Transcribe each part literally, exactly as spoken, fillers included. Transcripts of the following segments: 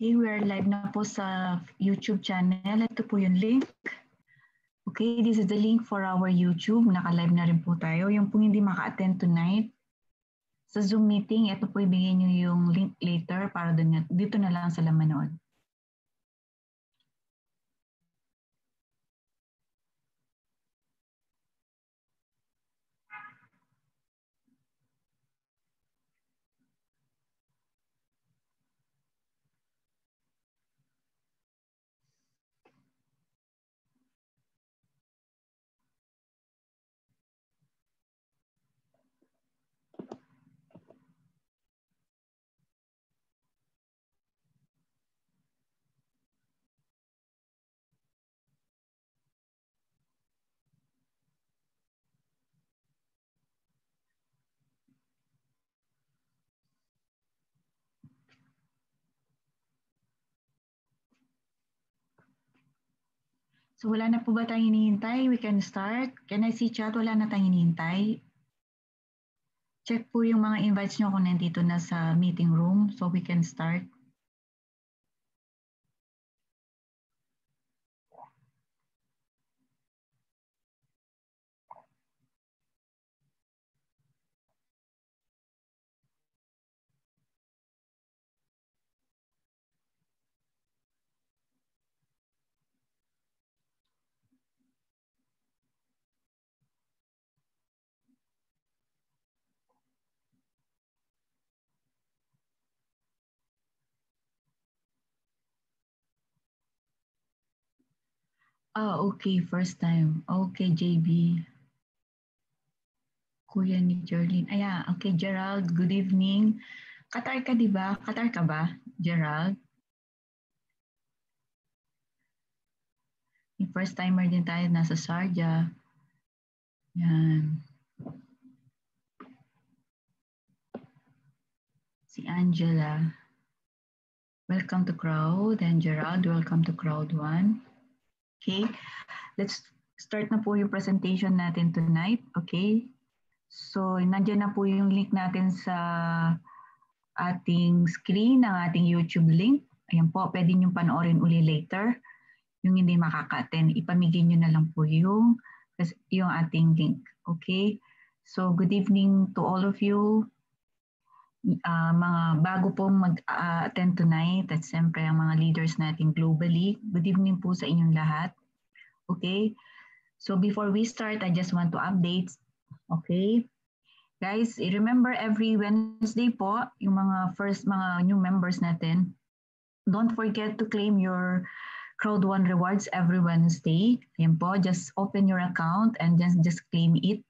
Okay, we are live na po sa YouTube channel. Ito po yung link. Okay, this is the link for our YouTube. Naka-live na rin po tayo. Yung po hindi maka-attend tonight sa Zoom meeting, ito po ibigay nyo yung link later para dun, dito na lang sila manood. So wala na po ba tayong hinihintay? We can start. Can I see chat? Wala na tayong hinihintay. Check po yung mga invites nyo kung nandito na sa meeting room so we can start. Ah, okay. First time. Okay, J B. Kuya ni Jerlyn. Ayan, okay, Gerald, good evening. Qatar ka, di ba? Qatar ka ba, Gerald? Yung first timer din tayo, nasa Sharjah. Yan. Si Angela. Welcome to crowd. And Gerald, welcome to crowd one. Okay, let's start na po yung presentation natin tonight. Okay, so nandiyan na po yung link natin sa ating screen, ng ating YouTube link. Ayan po, pwede nyo panoorin uli later. Yung hindi makaka-attend, ipamigay nyo na lang po yung, yung ating link. Okay, so good evening to all of you. Uh, mga bago pong mag-attend tonight at siyempre ang mga leaders natin globally. Good evening po sa inyong lahat. Okay, so before we start, I just want to update. Okay, guys, remember every Wednesday po, yung mga first mga new members natin, don't forget to claim your Crowd One rewards every Wednesday. Ayan po, just open your account and just, just claim it.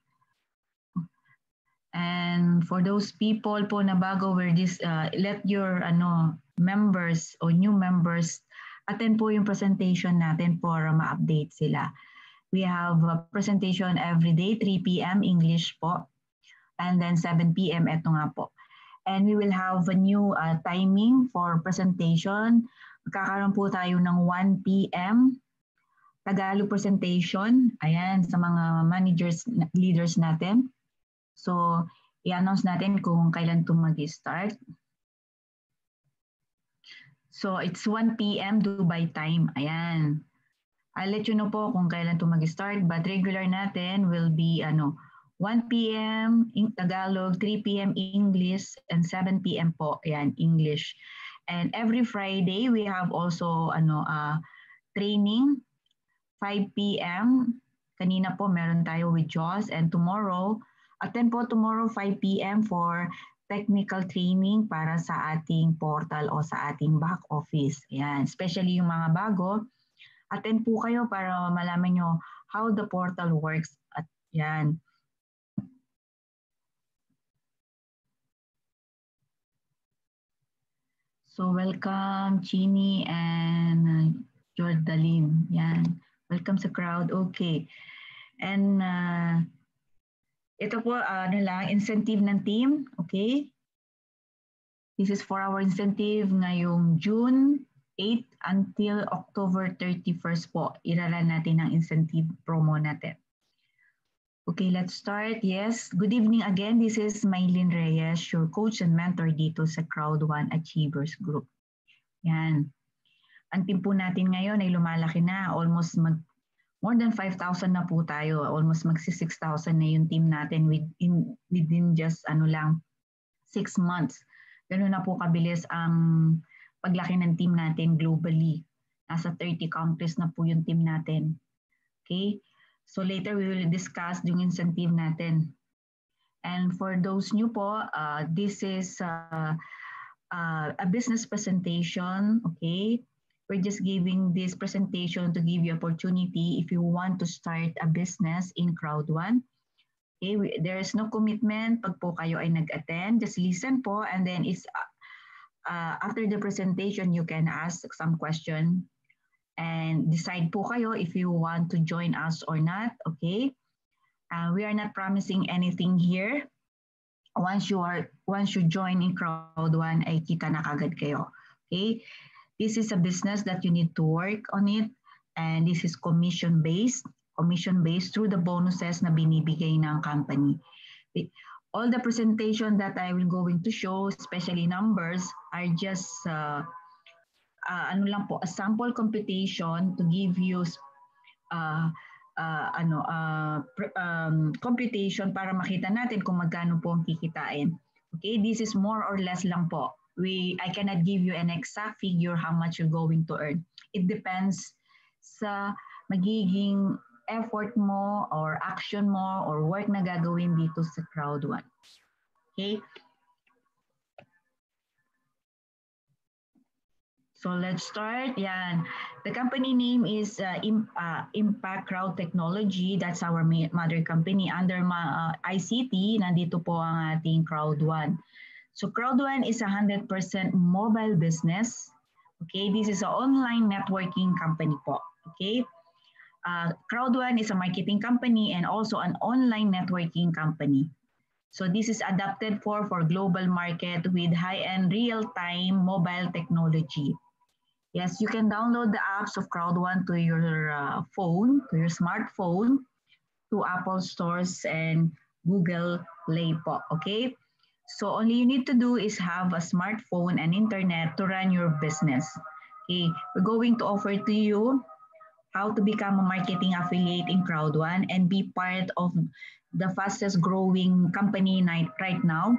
And for those people po na bago, where this, uh, let your ano members o new members attend po yung presentation natin para ma-update sila. We have a presentation every day, three p m English po, and then seven p m eto nga po. And we will have a new uh, timing for presentation. Magkakaroon po tayo ng one p m Tagalog presentation. Ayan, sa mga managers, leaders natin. So, i-announce natin kung kailan ito mag-start. So, it's one p m Dubai time. Ayan. I'll let you know po kung kailan ito mag-start. But regular natin will be ano, one p m in Tagalog, three p m English, and seven p m po. Ayan, English. And every Friday, we have also ano, uh, training, five p m Kanina po, meron tayo with Jaws. And tomorrow, attend po tomorrow five p m for technical training para sa ating portal o sa ating back office. Ayan, especially yung mga bago, attend po kayo para malaman nyo how the portal works. At yan. So welcome Chini and Jordaline. Yan. Welcome sa crowd. Okay. And uh, ito po, uh, ano lang, incentive ng team. Okay? This is for our incentive ngayong June eighth until October thirty-first po. Iralan natin ang incentive promo natin. Okay, let's start. Yes, good evening again. This is Maylin Reyes, your coach and mentor dito sa Crowd One Achievers Group. Yan. Ang team po natin ngayon ay lumalaki na. Almost mag, more than five thousand na po tayo. Almost magsi six thousand na yung team natin within, within just ano lang, six months. Ganun na po kabilis ang paglaki ng team natin globally. Nasa thirty countries na po yung team natin. Okay? So later we will discuss yung incentive natin. And for those new po, uh, this is uh, uh, a business presentation. Okay? We're just giving this presentation to give you opportunity if you want to start a business in Crowd One. Okay, we, there is no commitment pag po kayo ay nag-attend. Just listen po and then it's uh, after the presentation you can ask some question and decide po kayo if you want to join us or not. Okay, uh, we are not promising anything here. Once you are once you join in Crowd One ay kita na kagad kayo. Okay. This is a business that you need to work on it, and this is commission-based, commission-based through the bonuses na binibigay ng company. All the presentation that I will going to show, especially numbers, are just uh, uh, ano lang po, a sample computation to give you uh, uh, ano, uh, um, computation para makita natin kung magkano po ang kikitain. Okay, this is more or less lang po. We, I cannot give you an exact figure how much you're going to earn. It depends sa magiging effort mo or action mo or work na gagawin dito sa Crowd One. Okay? So let's start. Yan. The company name is uh, uh, Impact Crowd Technology. That's our mother company. Under uh, I C T, nandito po ang ating Crowd One. So Crowd One is a one hundred percent mobile business. Okay, this is an online networking company po. Okay, uh, Crowd One is a marketing company and also an online networking company. So this is adapted for for global market with high-end real-time mobile technology. Yes, you can download the apps of Crowd One to your uh, phone, to your smartphone, to Apple stores and Google Play po. Okay. So all you need to do is have a smartphone and internet to run your business. Okay, we're going to offer to you how to become a marketing affiliate in Crowd One and be part of the fastest growing company right now.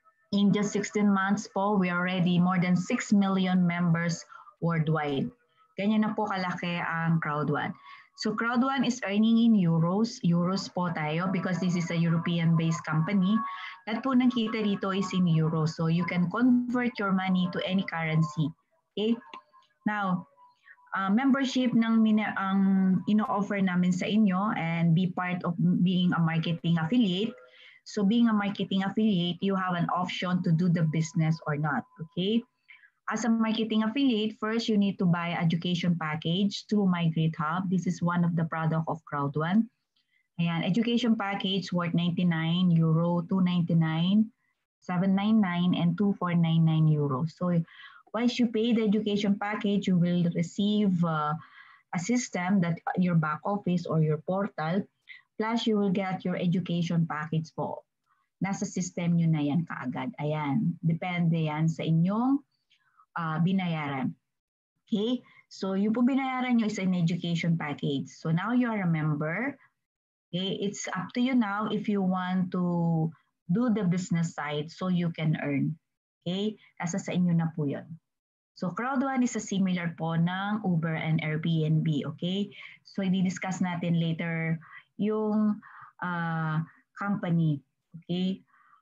In just sixteen months po, we are already more than six million members worldwide. Ganyan na po kalaki ang Crowd One. So Crowd One is earning in euros. Euros po tayo because this is a European-based company. Lahat po ng kita dito is in euros. So you can convert your money to any currency. Okay? Now, uh, membership ng ang ino-offer namin sa inyo and be part of being a marketing affiliate. So being a marketing affiliate, you have an option to do the business or not. Okay? As a marketing affiliate, first you need to buy education package through My Great Hub. This is one of the product of Crowd One. Ayan, education package worth ninety-nine euro, two ninety-nine, seven ninety-nine, and two four ninety-nine euro. So once you pay the education package, you will receive uh, a system that your back office or your portal, plus you will get your education package po. Nasa system nyo na yan kaagad. Ayan, depende yan sa inyong Uh, binayaran. Okay? So, yung po binayaran nyo is an education package. So, now you are a member. Okay? It's up to you now if you want to do the business side so you can earn. Okay? Nasa sa inyo na po yun. So, Crowd One is a similar po ng Uber and Airbnb. Okay? So, i-discuss natin later yung uh, company. Okay?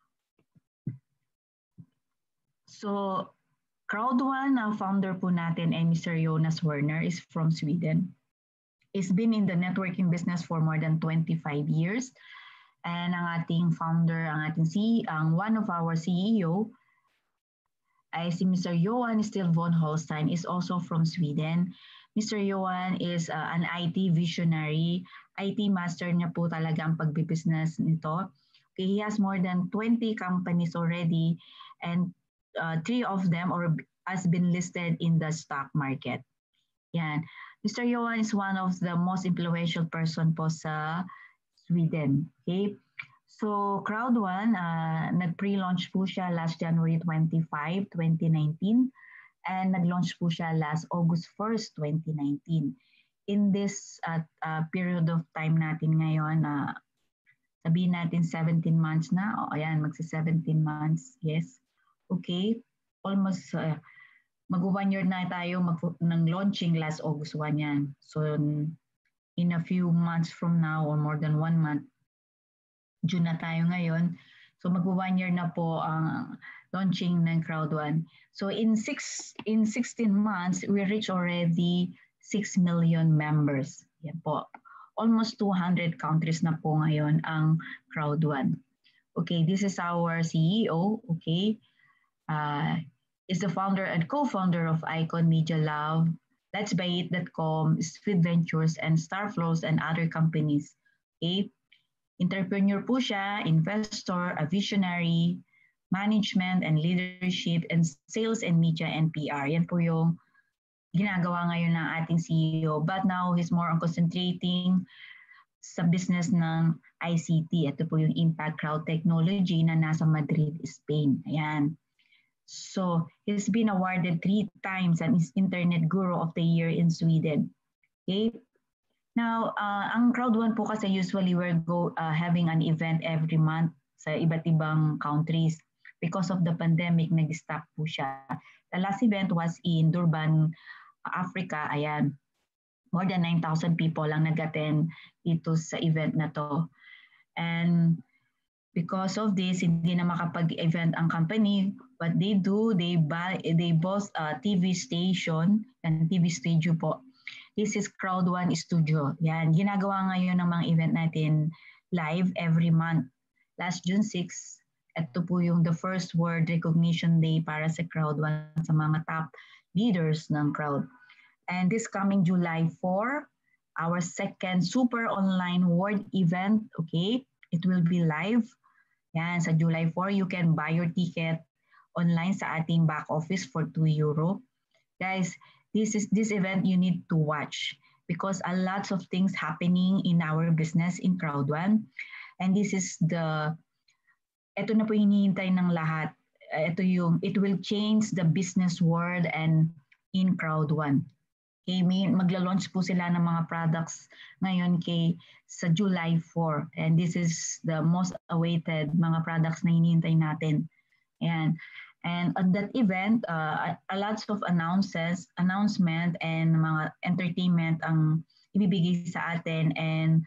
So, Crowd One, ang founder po natin ay Mister Jonas Werner, is from Sweden. He's been in the networking business for more than twenty-five years. And ang ating founder, ang ating C E O, ang one of our C E O, ay si Mister Johan Still von Holstein, is also from Sweden. Mister Johan is uh, an I T visionary. I T master niya po talaga ang pagbibusiness nito. Okay, he has more than twenty companies already, and Uh, three of them or has been listed in the stock market. Yan. Mister Johan is one of the most influential person po sa Sweden. Okay? So, Crowd One, uh, nag-pre-launch po siya last January twenty-fifth, twenty nineteen. And nag-launch po siya last August first, twenty nineteen. In this uh, uh, period of time natin ngayon, na uh, sabihin natin seventeen months na, o ayan, magsi-seventeen months, yes. Okay, almost uh, mag-one year na tayo mag ng launching last August first yan. So in a few months from now or more than one month, June na tayo ngayon. So mag-one year na po ang launching ng Crowd One. So in six in sixteen months, we reach already six million members. Yan po. Almost two hundred countries na po ngayon ang Crowd One. Okay, this is our C E O, okay? Uh, is the founder and co-founder of Icon Media Lab, Let's Buy It dot com, Speed Ventures, and Starflows and other companies. Okay? Entrepreneur po siya, investor, a visionary, management and leadership, and sales and media and P R. Yan po yung ginagawa ngayon ng ating C E O. But now, he's more on concentrating sa business ng I C T. Ito po yung Impact Crowd Technology na nasa Madrid, Spain. Ayan. So, he's been awarded three times as Internet Guru of the Year in Sweden. Okay? Now, uh, ang Crowd One po kasi usually we're go, uh, having an event every month sa iba't ibang countries. Because of the pandemic, nag-stop po siya. The last event was in Durban, Africa. Ayan, more than nine thousand people ang nag-attend dito sa event na to. And because of this, hindi na makapag-event ang company. What they do, they buy, they bought a T V station and T V studio po. This is Crowd One Studio. Yan, ginagawa ngayon ng mga event natin live every month. Last June sixth, ito po yung the first World Recognition Day para sa Crowd One sa mga top leaders ng Crowd. And this coming July fourth, our second super online world event, okay? It will be live. Yan, sa July fourth, you can buy your ticket online sa ating back office for two euro. Guys, this is this event you need to watch because a lots of things happening in our business in Crowd One. And this is the, ito na po hinihintay ng lahat. Ito yung, it will change the business world and in Crowd One. Okay, may, magla-launch po sila ng mga products ngayon kay sa July fourth. And this is the most awaited mga products na hinihintay natin. Ayan. And at that event, uh, a lots of announces, announcement and mga entertainment ang ibibigay sa atin. And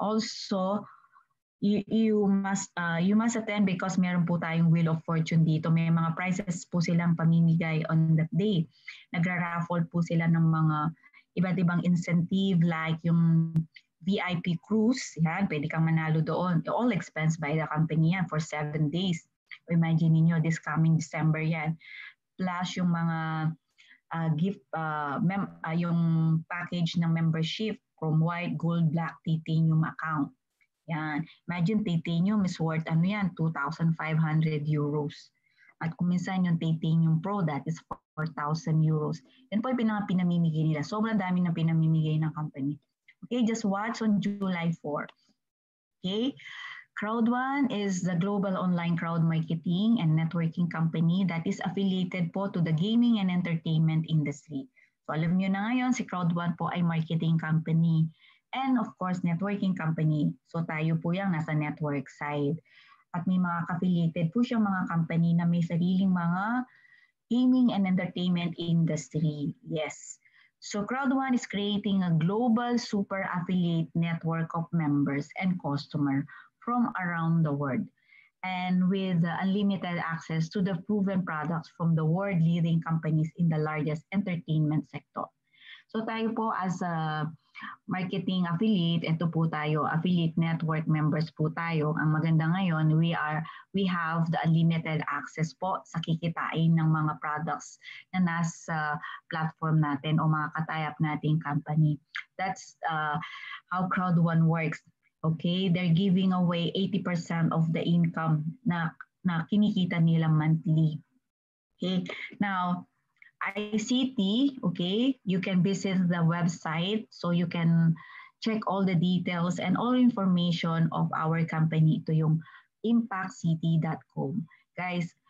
also, you, you must uh, you must attend because meron po tayong Wheel of Fortune dito. May mga prizes po silang pamimigay on that day. Nagra-raffle po sila ng mga iba't ibang incentive like yung V I P cruise. Yan, pwede kang manalo doon. All expense by the company yan for seven days. Imagine niyo this coming December yan. Plus yung mga uh, gift, uh, mem uh, yung package ng membership from white, gold, black, titanium account. Yan. Imagine titanium is worth ano yan, two thousand five hundred euros. At kung minsan yung titanium pro, that is four thousand euros. Yan po yung pinang pinamimigay nila. Sobrang dami na pinamimigay ng company. Okay, just watch on July fourth. Okay. Crowd One is the global online crowd marketing and networking company that is affiliated po to the gaming and entertainment industry. So alam nyo na ngayon, si Crowd One po ay marketing company and of course networking company. So tayo po yung nasa network side. At may mga affiliated po siyang mga company na may sariling mga gaming and entertainment industry. Yes. So Crowd One is creating a global super affiliate network of members and customers from around the world, and with uh, unlimited access to the proven products from the world-leading companies in the largest entertainment sector. So tayo po as a marketing affiliate, ito po tayo, affiliate network members po tayo. Ang maganda ngayon, we are we have the unlimited access po sa kikitain ng mga products na nasa platform natin o mga katayap nating company. That's uh, how Crowd One works. Okay, they're giving away eighty percent of the income na, na kinikita nila monthly. Okay, now I C T, okay, you can visit the website so you can check all the details and all information of our company. Ito yung impact c t dot com. Guys,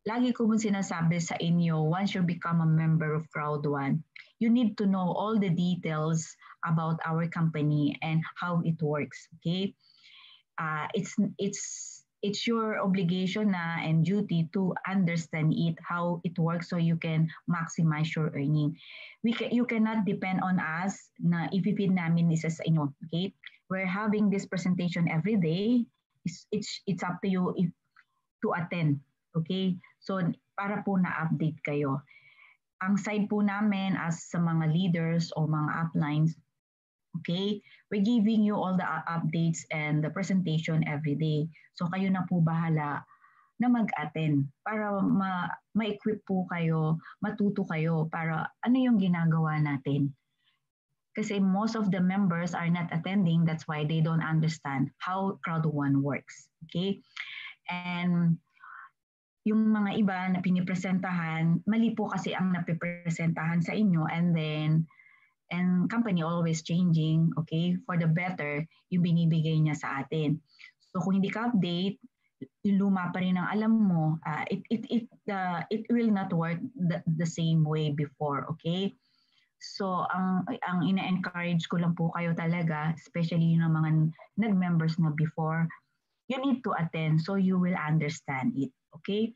lagi ko mong sinasabi sa inyo, once you become a member of Crowd One, you need to know all the details about our company and how it works. Okay, uh, it's it's it's your obligation na and duty to understand it, how it works, so you can maximize your earning. We can, you cannot depend on us na ipipin namin isa sa inyo. Okay, we're having this presentation every day. It's it's it's up to you if to attend. Okay? So, para po na-update kayo. Ang side po namin as sa mga leaders o mga uplines, okay, we're giving you all the updates and the presentation every day. So, kayo na po bahala na mag-attend para ma- ma-equip po kayo, matuto kayo para ano yung ginagawa natin. Kasi most of the members are not attending, that's why they don't understand how Crowd One works. Okay? And yung mga iba na pinipresentahan, mali po kasi ang napipresentahan sa inyo, and then and company always changing, okay, for the better yung binibigay niya sa atin. So kung hindi ka update, yung luma pa rin ang alam mo, uh, it it it uh, it will not work the, the same way before, okay? So ang ang ina-encourage ko lang po kayo talaga, especially yung mga nag-members na before, you need to attend so you will understand it. Okay?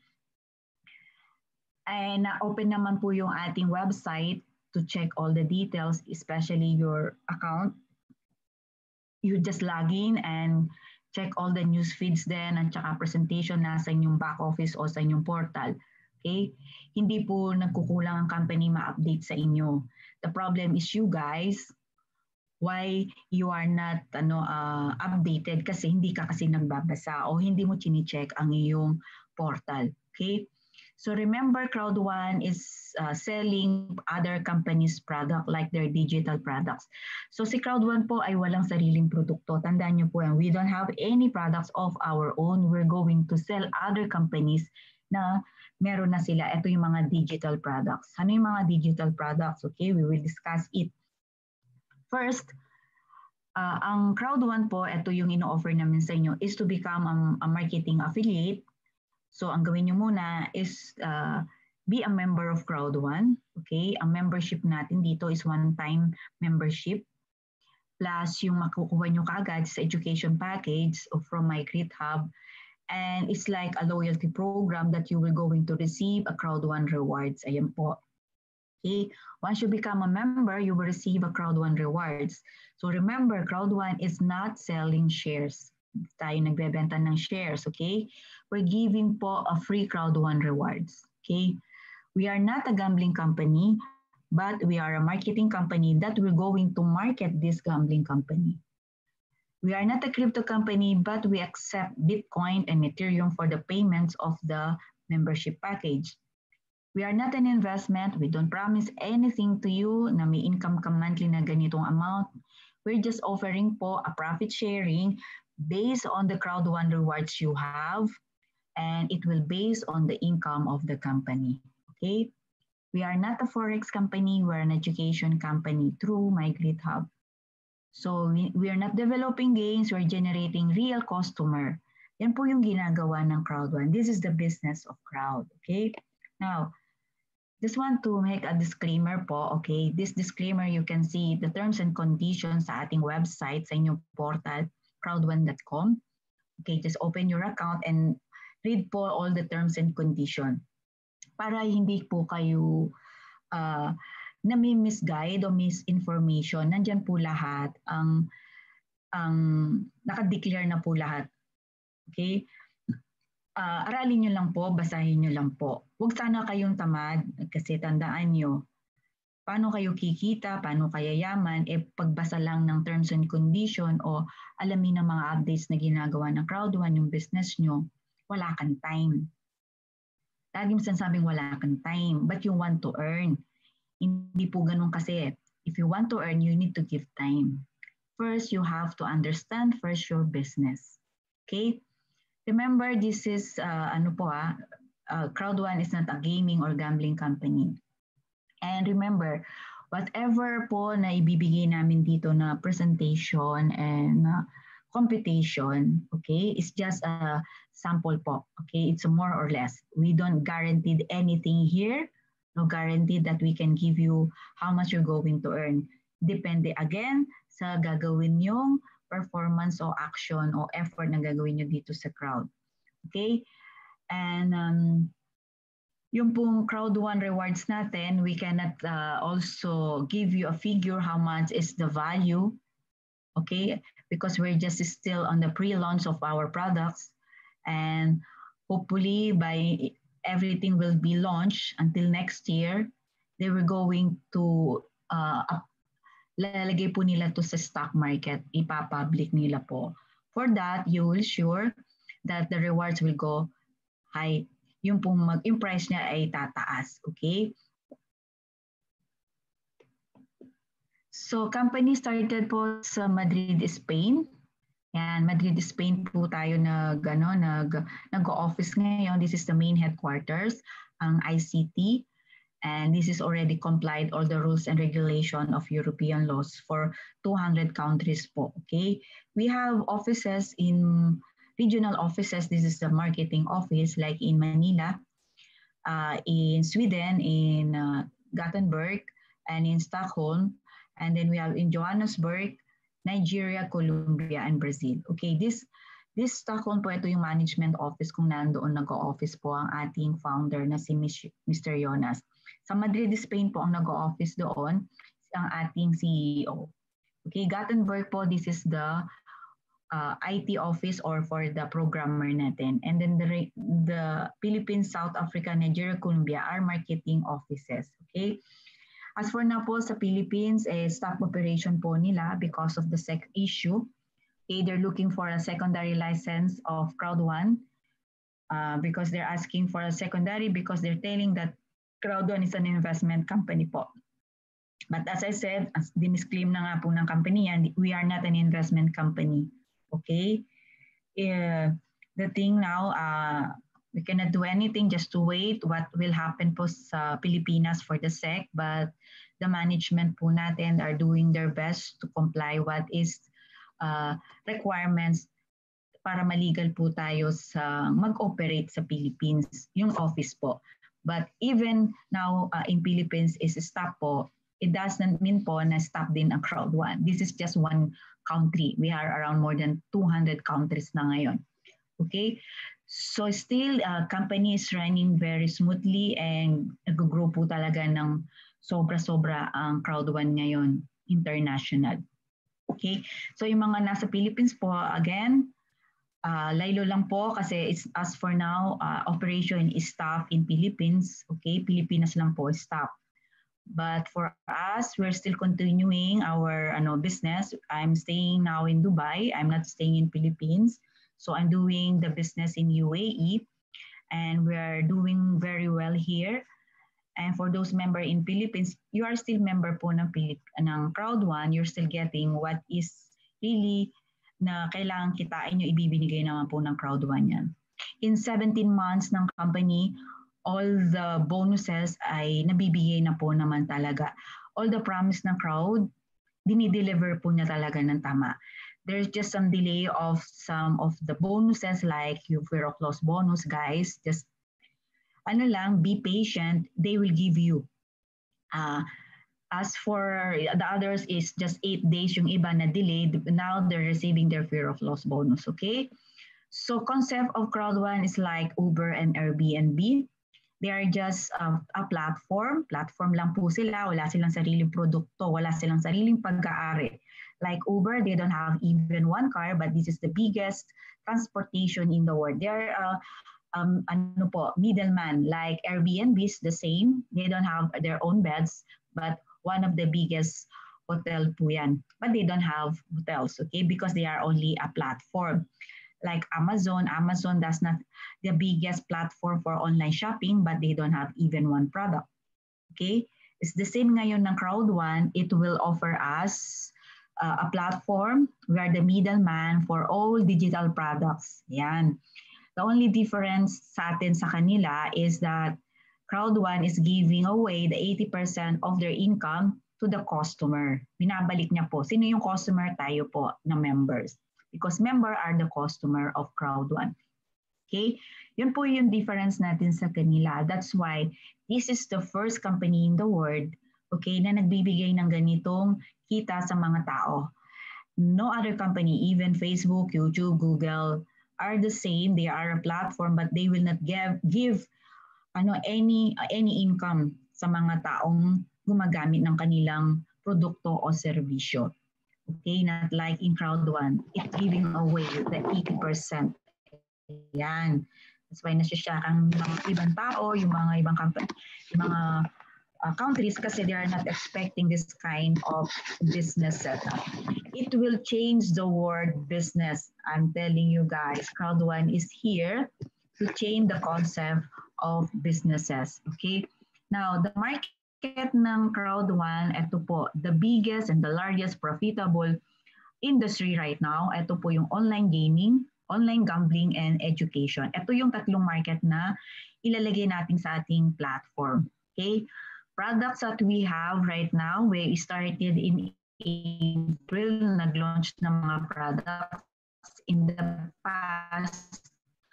And na-open naman po yung ating website to check all the details, especially your account. You just log in and check all the news feeds then at saka presentation na sa inyong back office o sa inyong portal. Okay? Hindi po nagkukulang ang company ma-update sa inyo. The problem is you guys, why you are not ano uh, updated kasi hindi ka kasi nagbabasa o hindi mo chine-check ang iyong portal. Okay? So remember, Crowd One is uh, selling other companies' product like their digital products. So si Crowd One po ay walang sariling produkto. Tandaan niyo po yan. We don't have any products of our own. We're going to sell other companies na meron na sila. Ito yung mga digital products. Ano yung mga digital products? Okay, we will discuss it. First, uh, ang Crowd One po, ito yung ino-offer namin sa inyo, is to become a, a marketing affiliate. So ang gawin nyo muna is uh, be a member of Crowd One. Okay, ang membership natin dito is one-time membership. Plus yung makukuha nyo kaagad sa education package from my Grit Hub. And it's like a loyalty program that you will going to receive a Crowd One rewards. Ayan po. Okay, once you become a member, you will receive a Crowd One rewards. So remember, Crowd One is not selling shares. Tayo nagbebenta ng shares, okay? We're giving po a free Crowd One rewards, okay? We are not a gambling company, but we are a marketing company that we're going to market this gambling company. We are not a crypto company, but we accept Bitcoin and Ethereum for the payments of the membership package. We are not an investment. We don't promise anything to you na may income ka monthly na ganitong amount. We're just offering po a profit sharing based on the Crowd One rewards you have, and it will base on the income of the company. Okay? We are not a forex company. We're an education company through my Grit Hub. So we, we are not developing games. We're generating real customer. Yan po yung ginagawa ng Crowd One. This is the business of Crowd. Okay? Now, just want to make a disclaimer po, okay? This disclaimer, you can see the terms and conditions sa ating website, sa inyong portal, crowd one dot com. Okay, just open your account and read po all the terms and conditions para hindi po kayo uh, nami-misguide o misinformation. Nandyan po lahat, ang, ang nakadeclare na po lahat. Okay? Uh, aralin nyo lang po, basahin nyo lang po. Huwag sana kayong tamad kasi tandaan nyo, paano kayo kikita, paano kaya yaman, eh pagbasa lang ng terms and condition o alamin ng mga updates na ginagawa ng Crowd One, yung business nyo, wala kang time. Lagi mo sinasabing wala kang time, but you want to earn. Hindi po ganun kasi. If you want to earn, you need to give time. First, you have to understand first your business. Okay? Remember, this is, uh, ano po ah, uh, Crowd One is not a gaming or gambling company. And remember, whatever po na ibibigay namin dito na presentation and uh, computation, okay, it's just a sample po, okay, it's more or less. We don't guarantee anything here, no guarantee that we can give you how much you're going to earn. Depende again sa gagawin yung performance o action o effort na gagawin nyo dito sa crowd. Okay? And um, yung pong crowd one rewards natin, we cannot uh, also give you a figure how much is the value, okay? Because we're just still on the pre-launch of our products, and hopefully by everything will be launched until next year, they were going to uh, lalagay po nila to sa stock market, ipapublic nila po. For that, you will sure that the rewards will go high. Yung pong mag, yung price niya ay tataas, okay? So, company started po sa Madrid, Spain. Yan, Madrid, Spain po tayo nag, ano, nag, nag-office ngayon. This is the main headquarters, ang I C T. And this is already complied all the rules and regulation of European laws for two hundred countries po, okay? We have offices in regional offices. This is the marketing office like in Manila, uh, in Sweden, in uh, Gothenburg, and in Stockholm. And then we have in Johannesburg, Nigeria, Colombia, and Brazil. Okay, this this Stockholm po, ito yung management office kung nandoon nag-o-office po ang ating founder na si Mister Jonas. Sa Madrid, Spain po ang nag-o-office doon ang ating C E O. Okay, Gothenburg po, this is the uh, I T office or for the programmer natin. And then the, the Philippines, South Africa, Nigeria, Colombia are marketing offices. Okay. As for now po sa Philippines, eh, stop operation po nila because of the sec issue. Okay, they're looking for a secondary license of Crowd One uh, because they're asking for a secondary because they're telling that Crowd One is an investment company po. But as I said, as dinisclaim na nga po ng company yan, we are not an investment company. Okay? Uh, the thing now, uh, we cannot do anything, just to wait what will happen po sa Pilipinas for the S E C, but the management po natin are doing their best to comply what is uh, requirements para maligal po tayo sa mag-operate sa Philippines, yung office po. But even now uh, in Philippines is stop po, it doesn't mean po na stop din ang Crowd One. This is just one country. We are around more than two hundred countries na ngayon. Okay? So still, uh, company is running very smoothly and nag-grow po talaga ng sobra-sobra ang Crowd One ngayon, international. Okay? So yung mga nasa Philippines po, again, uh, laylo lang po kasi it's, as for now, uh, operation is stop in Philippines. Okay? Pilipinas lang po stop. But for us, we're still continuing our ano, business. I'm staying now in Dubai. I'm not staying in Philippines. So I'm doing the business in U A E and we're doing very well here. And for those member in Philippines, you are still member po ng, Pilip, ng Crowd One. You're still getting what is really na kailangan kitain nyo, ibibinigay naman po ng Crowd One yan. In seventeen months ng company, all the bonuses ay nabibigay na po naman talaga. All the promise ng crowd, dinideliver po niya talaga ng tama. There's just some delay of some of the bonuses like yung fear of loss bonus, guys. Just, ano lang, be patient. They will give you. Uh, as for the others is just eight days yung iba na delayed. Now they're receiving their fear of loss bonus, okay? So concept of Crowd One is like Uber and Airbnb. They are just uh, a platform. Platform lang po sila. Wala silang sariling produkto. Wala silang sariling pag-aari. Like Uber, they don't have even one car, but this is the biggest transportation in the world. They are uh, um, ano po, middleman. Like Airbnb is the same. They don't have their own beds, but one of the biggest hotel po yan. But they don't have hotels, okay? Because they are only a platform. Like Amazon, Amazon does not the biggest platform for online shopping, but they don't have even one product. Okay? It's the same ngayon ng Crowd One. It will offer us uh, a platform. We are the middleman for all digital products. Yan. The only difference sa atin sa kanila is that Crowd One is giving away the eighty percent of their income to the customer. Binabalik niya po. Sino yung customer? Tayo po na members. because member are the customer of Crowd One. Okay? Yun po yung difference natin sa kanila. That's why this is the first company in the world, okay, na nagbibigay ng ganitong kita sa mga tao. No other company, even Facebook, YouTube, Google, are the same. They are a platform, but they will not give, give ano, any, any income sa mga taong gumagamit ng kanilang produkto o serbisyo. Okay, not like in Crowd One, it's giving away the eighty percent. Yan. That's why nasisyak ang mga ibang tao, yung mga ibang company, yung mga uh, countries kasi they are not expecting this kind of business setup. It will change the word business. I'm telling you guys, Crowd One is here to change the concept of businesses. Okay? Now, the market ng Crowd One, ito po, the biggest and the largest profitable industry right now, ito po yung online gaming, online gambling, and education. Ito yung tatlong market na ilalagay natin sa ating platform. Okay? Products that we have right now, we started in April, nag-launch ng mga products in the past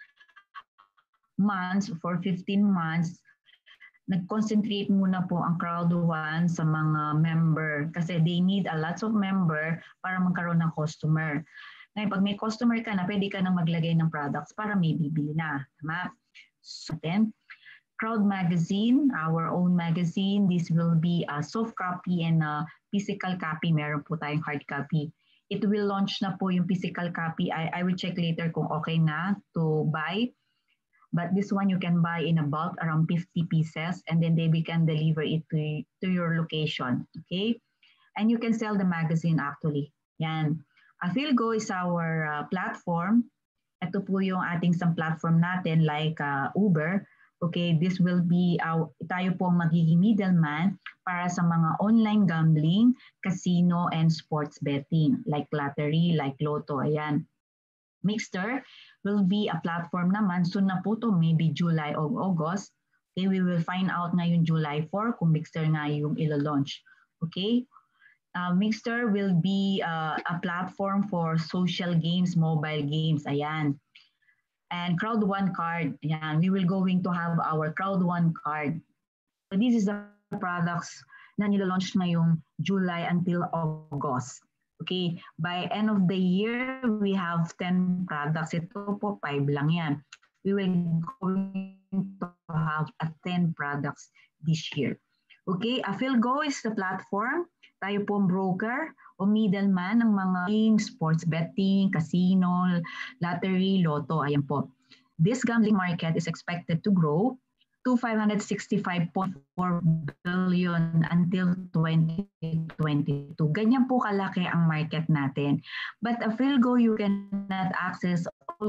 months, for fifteen months, nag-concentrate muna po ang Crowd One sa mga member kasi they need a lots of member para magkaroon ng customer. Ngayon, pag may customer ka na, pwede ka nang maglagay ng products para may bibili na. Tama? So then, Crowd Magazine, our own magazine, this will be a soft copy and a physical copy. Meron po tayong hard copy. It will launch na po yung physical copy. I, I will check later kung okay na to buy. But this one you can buy in a bulk around fifty pieces and then they can deliver it to, to your location. Okay? And you can sell the magazine actually. Yan. Afilgo is our uh, platform. Ito po yung ating isang platform natin like uh, Uber. Okay, this will be, our, tayo po magiging middleman para sa mga online gambling, casino, and sports betting like lottery, like Lotto. Ayan. Mixter will be a platform naman. Soon na po to, maybe July or August. Okay, we will find out ngayon July fourth kung Mixter nga yung ilo-launch. Okay? Uh, Mixter will be uh, a platform for social games, mobile games. Ayan. And Crowd One card. Ayan. We will going to have our Crowd One card. So this is the products na nila-launch ngayong July until August. Okay. By end of the year, we have ten products. Ito po, five lang yan. We will going to have a ten products this year. Okay. Afilgo is the platform. Tayo pong broker o middleman ng mga sports betting, casino, lottery, lotto. Ayan po. This gambling market is expected to grow to five hundred sixty-five point four billion until twenty twenty-two. Ganyan po kalaki ang market natin. But Afilgo, you cannot access all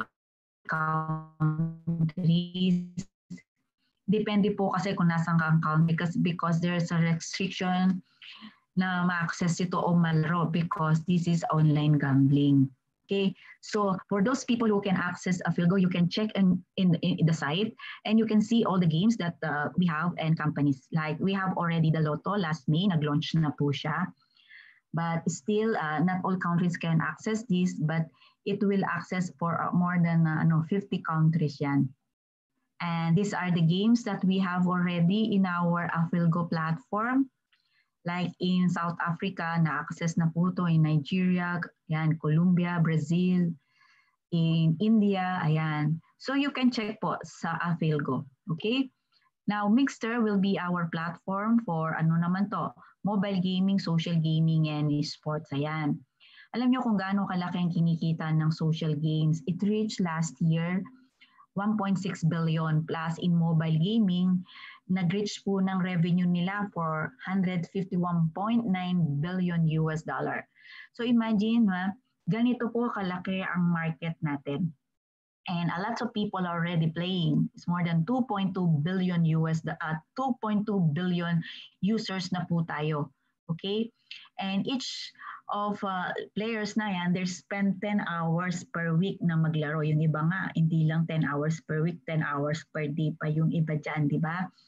countries. Depende po kasi kung nasaan kang country because, because there's a restriction na ma-access ito o malaro because this is online gambling. Okay, so for those people who can access Afilgo, you can check in, in, in the site and you can see all the games that uh, we have and companies. Like we have already the Lotto last May, nag-launch na po siya. But still, uh, not all countries can access this, but it will access for uh, more than uh, ano, fifty countries yan. And these are the games that we have already in our Afilgo platform. Like in South Africa, na-access na po ito in Nigeria, yan, Colombia, Brazil, in India, ayan. So you can check po sa Afilgo, okay? Now, Mixter will be our platform for ano naman to, mobile gaming, social gaming, and sports, ayan. Alam nyo kung gaano kalaki ang kinikita ng social games. It reached last year one point six billion plus in mobile gaming. Nag-reach po ng revenue nila for one hundred fifty-one point nine billion U S dollar. So imagine, ha, ganito po kalaki ang market natin. And a lot of people are already playing. It's more than two point two billion U S, uh, two point two billion users na po tayo. Okay? And each of uh, players na yan, they spend ten hours per week na maglaro. Yung iba nga, hindi lang ten hours per week, ten hours per day pa yung iba dyan, di ba?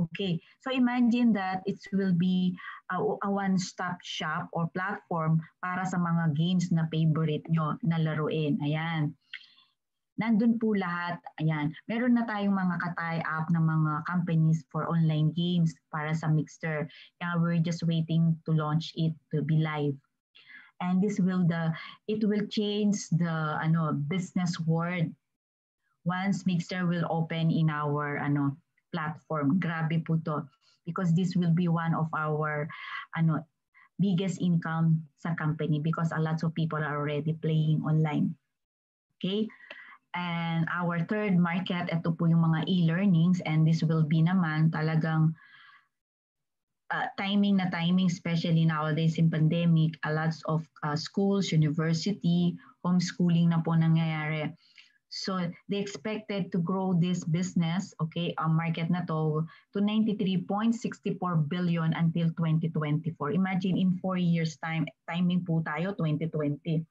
Okay, so imagine that it will be a, a one-stop shop or platform para sa mga games na favorite nyo na laruin. Ayan. Nandun po lahat. Ayan. Meron na tayong mga ka-tie up ng mga companies for online games para sa Mixer. Kaya we're just waiting to launch it to be live. And this will the it will change the ano business world once Mixer will open in our ano platform. Grabe po to because this will be one of our ano biggest income sa company because a lot of people are already playing online. Okay? And our third market, ito po yung mga e-learnings and this will be naman talagang Uh, timing na timing, especially nowadays in pandemic, a lot of uh, schools, university, homeschooling na po nangyayari. So they expected to grow this business, okay, ang market na to, to ninety-three point six four billion until twenty twenty-four. Imagine in four years time, timing po tayo, twenty twenty.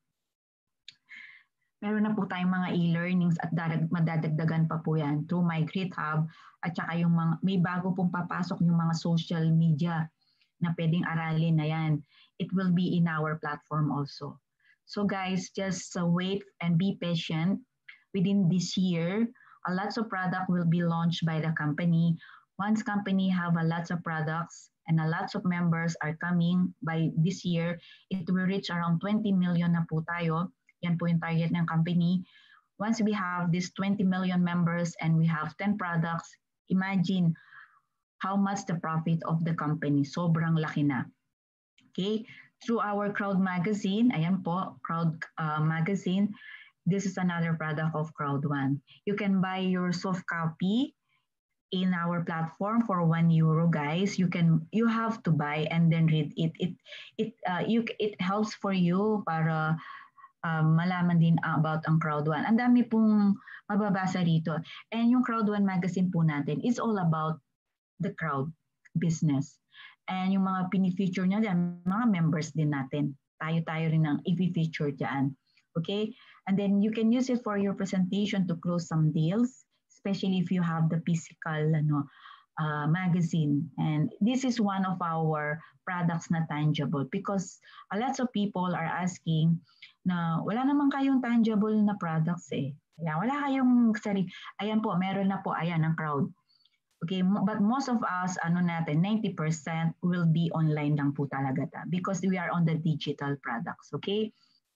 Meron na po tayong mga e-learnings at dadag, madadagdagan pa po yan through My Great Hub at saka yung mga, may bago pong papasok yung mga social media na pwedeng aralin na yan. It will be in our platform also. So guys, just uh, wait and be patient. Within this year, a lots of product will be launched by the company. Once company have a lots of products and a lots of members are coming by this year, it will reach around twenty million na po tayo. Yan po yung target ng company. Once we have this twenty million members and we have ten products, imagine how much the profit of the company. Sobrang laki na. Okay? Through our Crowd Magazine, ayan po, Crowd uh, Magazine, this is another product of Crowd One. You can buy your soft copy in our platform for one euro, guys. You can, you have to buy and then read it. It, it, uh, you, it helps for you para Um, malaman din about ang Crowd One. Ang dami pong mababasa rito. And yung Crowd One magazine po natin is all about the crowd business. And yung mga pinifeature niya dyan, mga members din natin. Tayo-tayo rin ang i-feature dyan. Okay? And then you can use it for your presentation to close some deals, especially if you have the physical ano, uh, magazine. And this is one of our products na tangible because a lot of people are asking na wala naman kayong tangible na products eh. Ayan, wala kayong sarili. Ayan po, meron na po, ayan ang Crowd. Okay, but most of us, ano natin, ninety percent will be online lang po talaga ta because we are on the digital products, okay?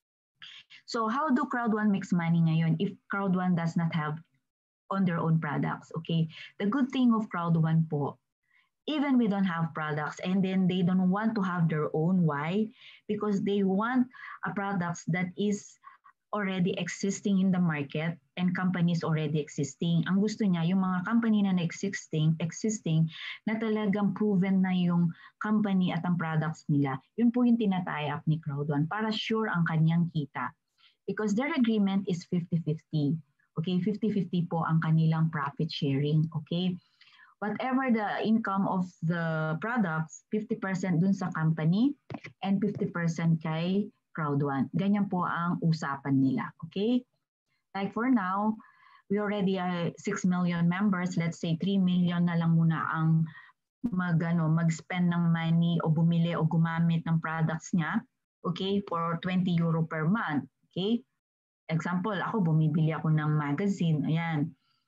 So how do Crowd One makes money ngayon if Crowd One does not have on their own products, okay? The good thing of Crowd One po, even we don't have products and then they don't want to have their own. Why? Because they want a products that is already existing in the market and companies already existing. Ang gusto niya, yung mga company na existing, existing na talagang proven na yung company at ang products nila. Yun po yung tinatay up ni Crowd One para sure ang kanyang kita. Because their agreement is fifty fifty. Okay, fifty fifty po ang kanilang profit sharing. Okay. Whatever the income of the products, fifty percent dun sa company and fifty percent kay Crowd One. Ganyan po ang usapan nila. Okay? Like for now, we already are six million members. Let's say three million na lang muna ang mag, ano, mag-spend ng money o bumili o gumamit ng products niya. Okay? For twenty euro per month. Okay? Example, ako bumibili ako ng magazine. Ayan.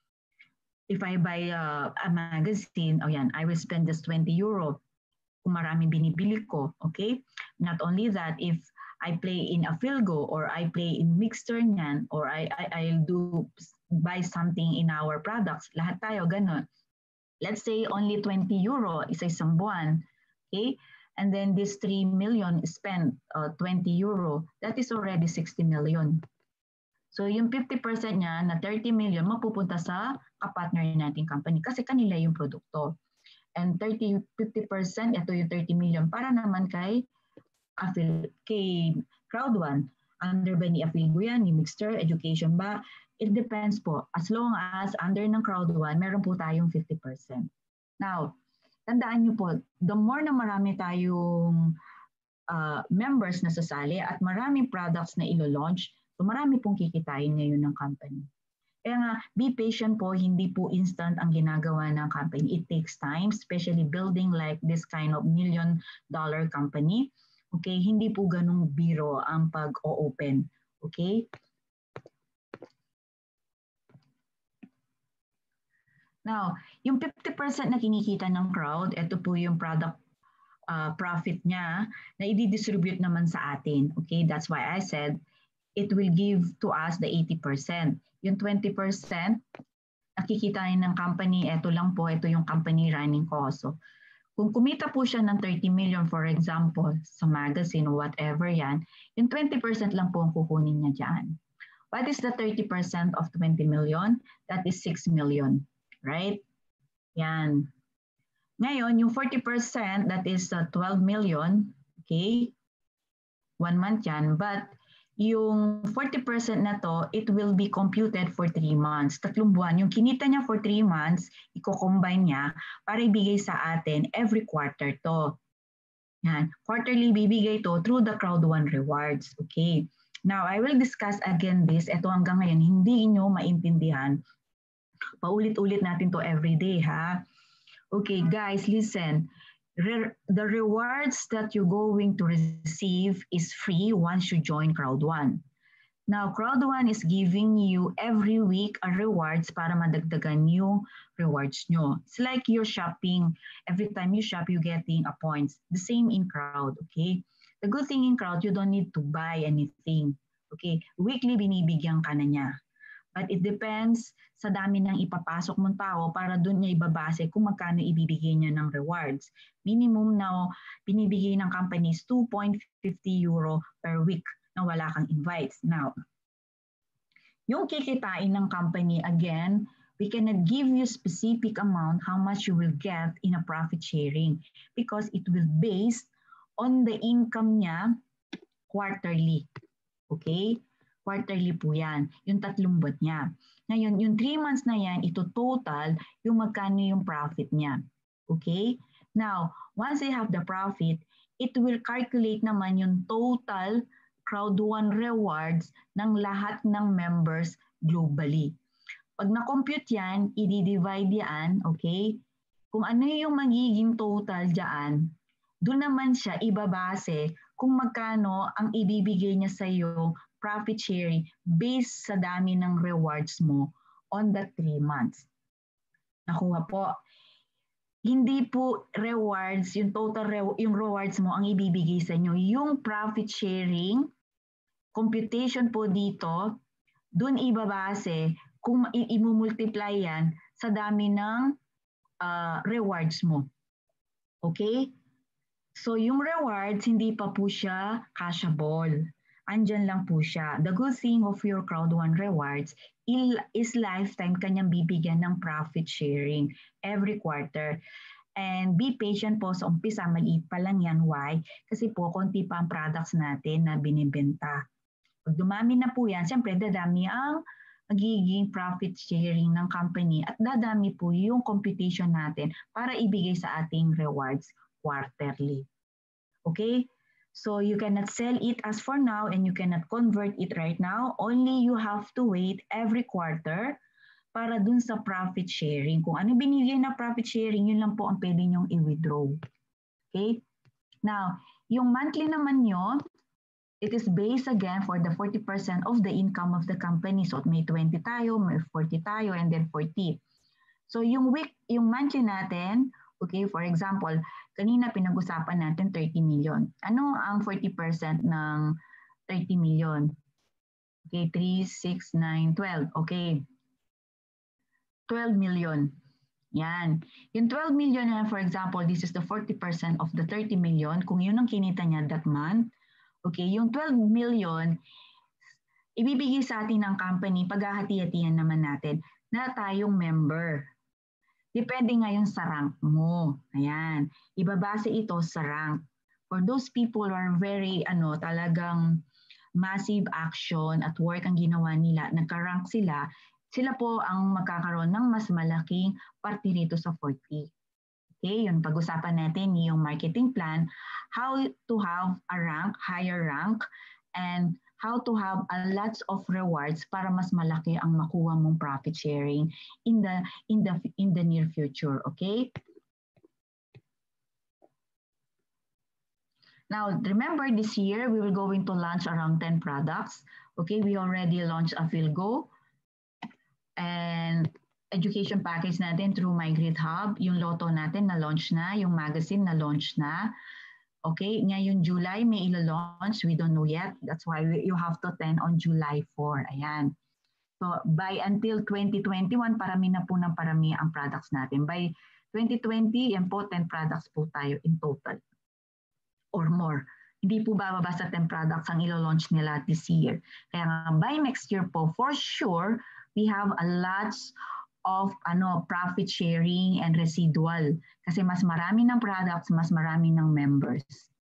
If I buy uh, a magazine, oh yan, I will spend just twenty euro kung maraming binibili ko, okay? Not only that, if I play in a Philgo or I play in Mixer niyan or I, I, I'll do buy something in our products, lahat tayo ganun. Let's say only twenty euro isa isang buwan, okay? And then this three million spent uh, twenty euro, that is already sixty million. So yung fifty percent niya na thirty million mapupunta sa kapartner nating company kasi kanila yung produkto. And thirty, fifty percent, ito yung thirty million para naman kay, affil, kay Crowd One. Under ba ni Affilgo yan, ni Mixer, Education ba? It depends po. As long as under ng Crowd One, meron po tayong fifty percent. Now, tandaan nyo po, the more na marami tayong uh, members na sasali at maraming products na ilo-launch, so marami pong kikitain ngayon ng company. Kaya nga, be patient po, hindi po instant ang ginagawa ng company. It takes time, especially building like this kind of million dollar company. Okay, hindi po ganung biro ang pag-o-open. Okay? Now, yung fifty percent na kinikita ng crowd, ito po yung product uh, profit niya na i-distribute naman sa atin. Okay, that's why I said it will give to us the eighty percent. Yung twenty percent, nakikitain ng company, ito lang po, ito yung company running cost. So, kung kumita po siya ng thirty million, for example, sa magazine or whatever yan, yung twenty percent lang po ang kukunin niya dyan. What is the thirty percent of twenty million? That is six million, right? Yan. Ngayon, yung forty percent, that is uh, twelve million, okay? One month yan, but yung forty percent na to, it will be computed for three months. Tatlong buwan. Yung kinita niya for three months, i-combine niya para ibigay sa atin every quarter to. Yan. Quarterly bibigay to through the Crowd One rewards. Okay. Now, I will discuss again this. Ito hanggang ngayon, hindi nyo maintindihan. Paulit-ulit natin to every day, ha? Okay, guys, listen. Re the rewards that you're going to receive is free once you join Crowd One. Now, Crowd One is giving you every week a rewards para madagdagan yung rewards nyo. It's like you're shopping. Every time you shop, you're getting a points. The same in Crowd, okay? The good thing in Crowd, you don't need to buy anything. Okay? Weekly, binibigyan ka na niya. But it depends sa dami ng ipapasok mong tao para doon niya ibabase kung magkano ibibigay niya ng rewards. Minimum na binibigay ng company is two point five zero euro per week na wala kang invites. Now, yung kikitain ng company, again, we cannot give you specific amount how much you will get in a profit sharing because it will based on the income niya quarterly. Okay? Quarterly po yan, yung tatlong buwan niya. Ngayon, yung three months na yan, ito total yung magkano yung profit niya. Okay? Now, once they have the profit, it will calculate naman yung total Crowd One rewards ng lahat ng members globally. Pag na-compute yan, i-divide yan, okay? Kung ano yung magiging total dyan, doon naman siya ibabase kung magkano ang ibibigay niya sa iyo profit sharing based sa dami ng rewards mo on the three months. Nakuha po. Hindi po rewards, yung total re yung rewards mo ang ibibigay sa inyo. Yung profit sharing, computation po dito, dun ibabase kung i-multiply yan sa dami ng uh, rewards mo. Okay? So yung rewards, hindi pa po siya cashable. Andyan lang po siya. The good thing of your Crowd One rewards is lifetime kanyang bibigyan ng profit sharing every quarter. And be patient po sa umpisa, maliit pa lang yan. Why? Kasi po, konti pa ang products natin na binibenta. Pag dumami na po yan, siyempre dadami ang magiging profit sharing ng company at dadami po yung computation natin para ibigay sa ating rewards quarterly. Okay? So you cannot sell it as for now and you cannot convert it right now. Only you have to wait every quarter para dun sa profit sharing. Kung ano binigay na profit sharing, yun lang po ang pwede nyong i-withdraw. Okay? Now, yung monthly naman nyo, it is based again for the forty percent of the income of the company. So may twenty tayo, may forty tayo, and then forty. So yung week, yung monthly natin, okay, for example, kanina pinag-usapan natin thirty million. Ano ang forty percent ng thirty million? Okay, three, six, nine, twelve. Okay. twelve million. Yan. Yung twelve million na, for example, this is the forty percent of the thirty million. Kung yun ang kinita niya that month, okay, yung twelve million, ibibigay sa atin ng company, paghahati-hatihan naman natin na tayong member. Depende ngayon sa rank mo. Ayan. Ibabase ito sa rank. For those people who are very, ano, talagang massive action at work ang ginawa nila, nagka-rank sila, sila po ang magkakaroon ng mas malaking parte rito sa forty. Okay, yun, pag-usapan natin yung marketing plan, how to have a rank, higher rank, and how to have a lots of rewards para mas malaki ang makuha mong profit sharing in the in the in the near future, okay? Now, remember this year we will going to launch around ten products. Okay, we already launched a Philgo and education package natin through Migrate Hub. Yung Lotto natin na launch na, yung magazine na launch na. Okay, ngayon July may ilo-launch, we don't know yet. That's why we, you have to attend on July fourth. Ayan. So by until twenty twenty-one, parami na po ng parami ang products natin. By twenty twenty, yan po, ten products po tayo in total or more. Hindi po bababa sa ten products ang ilo-launch nila this year. Kaya nga, by next year po, for sure, we have a lots of ano profit sharing and residual. Kasi mas marami ng products, mas marami ng members.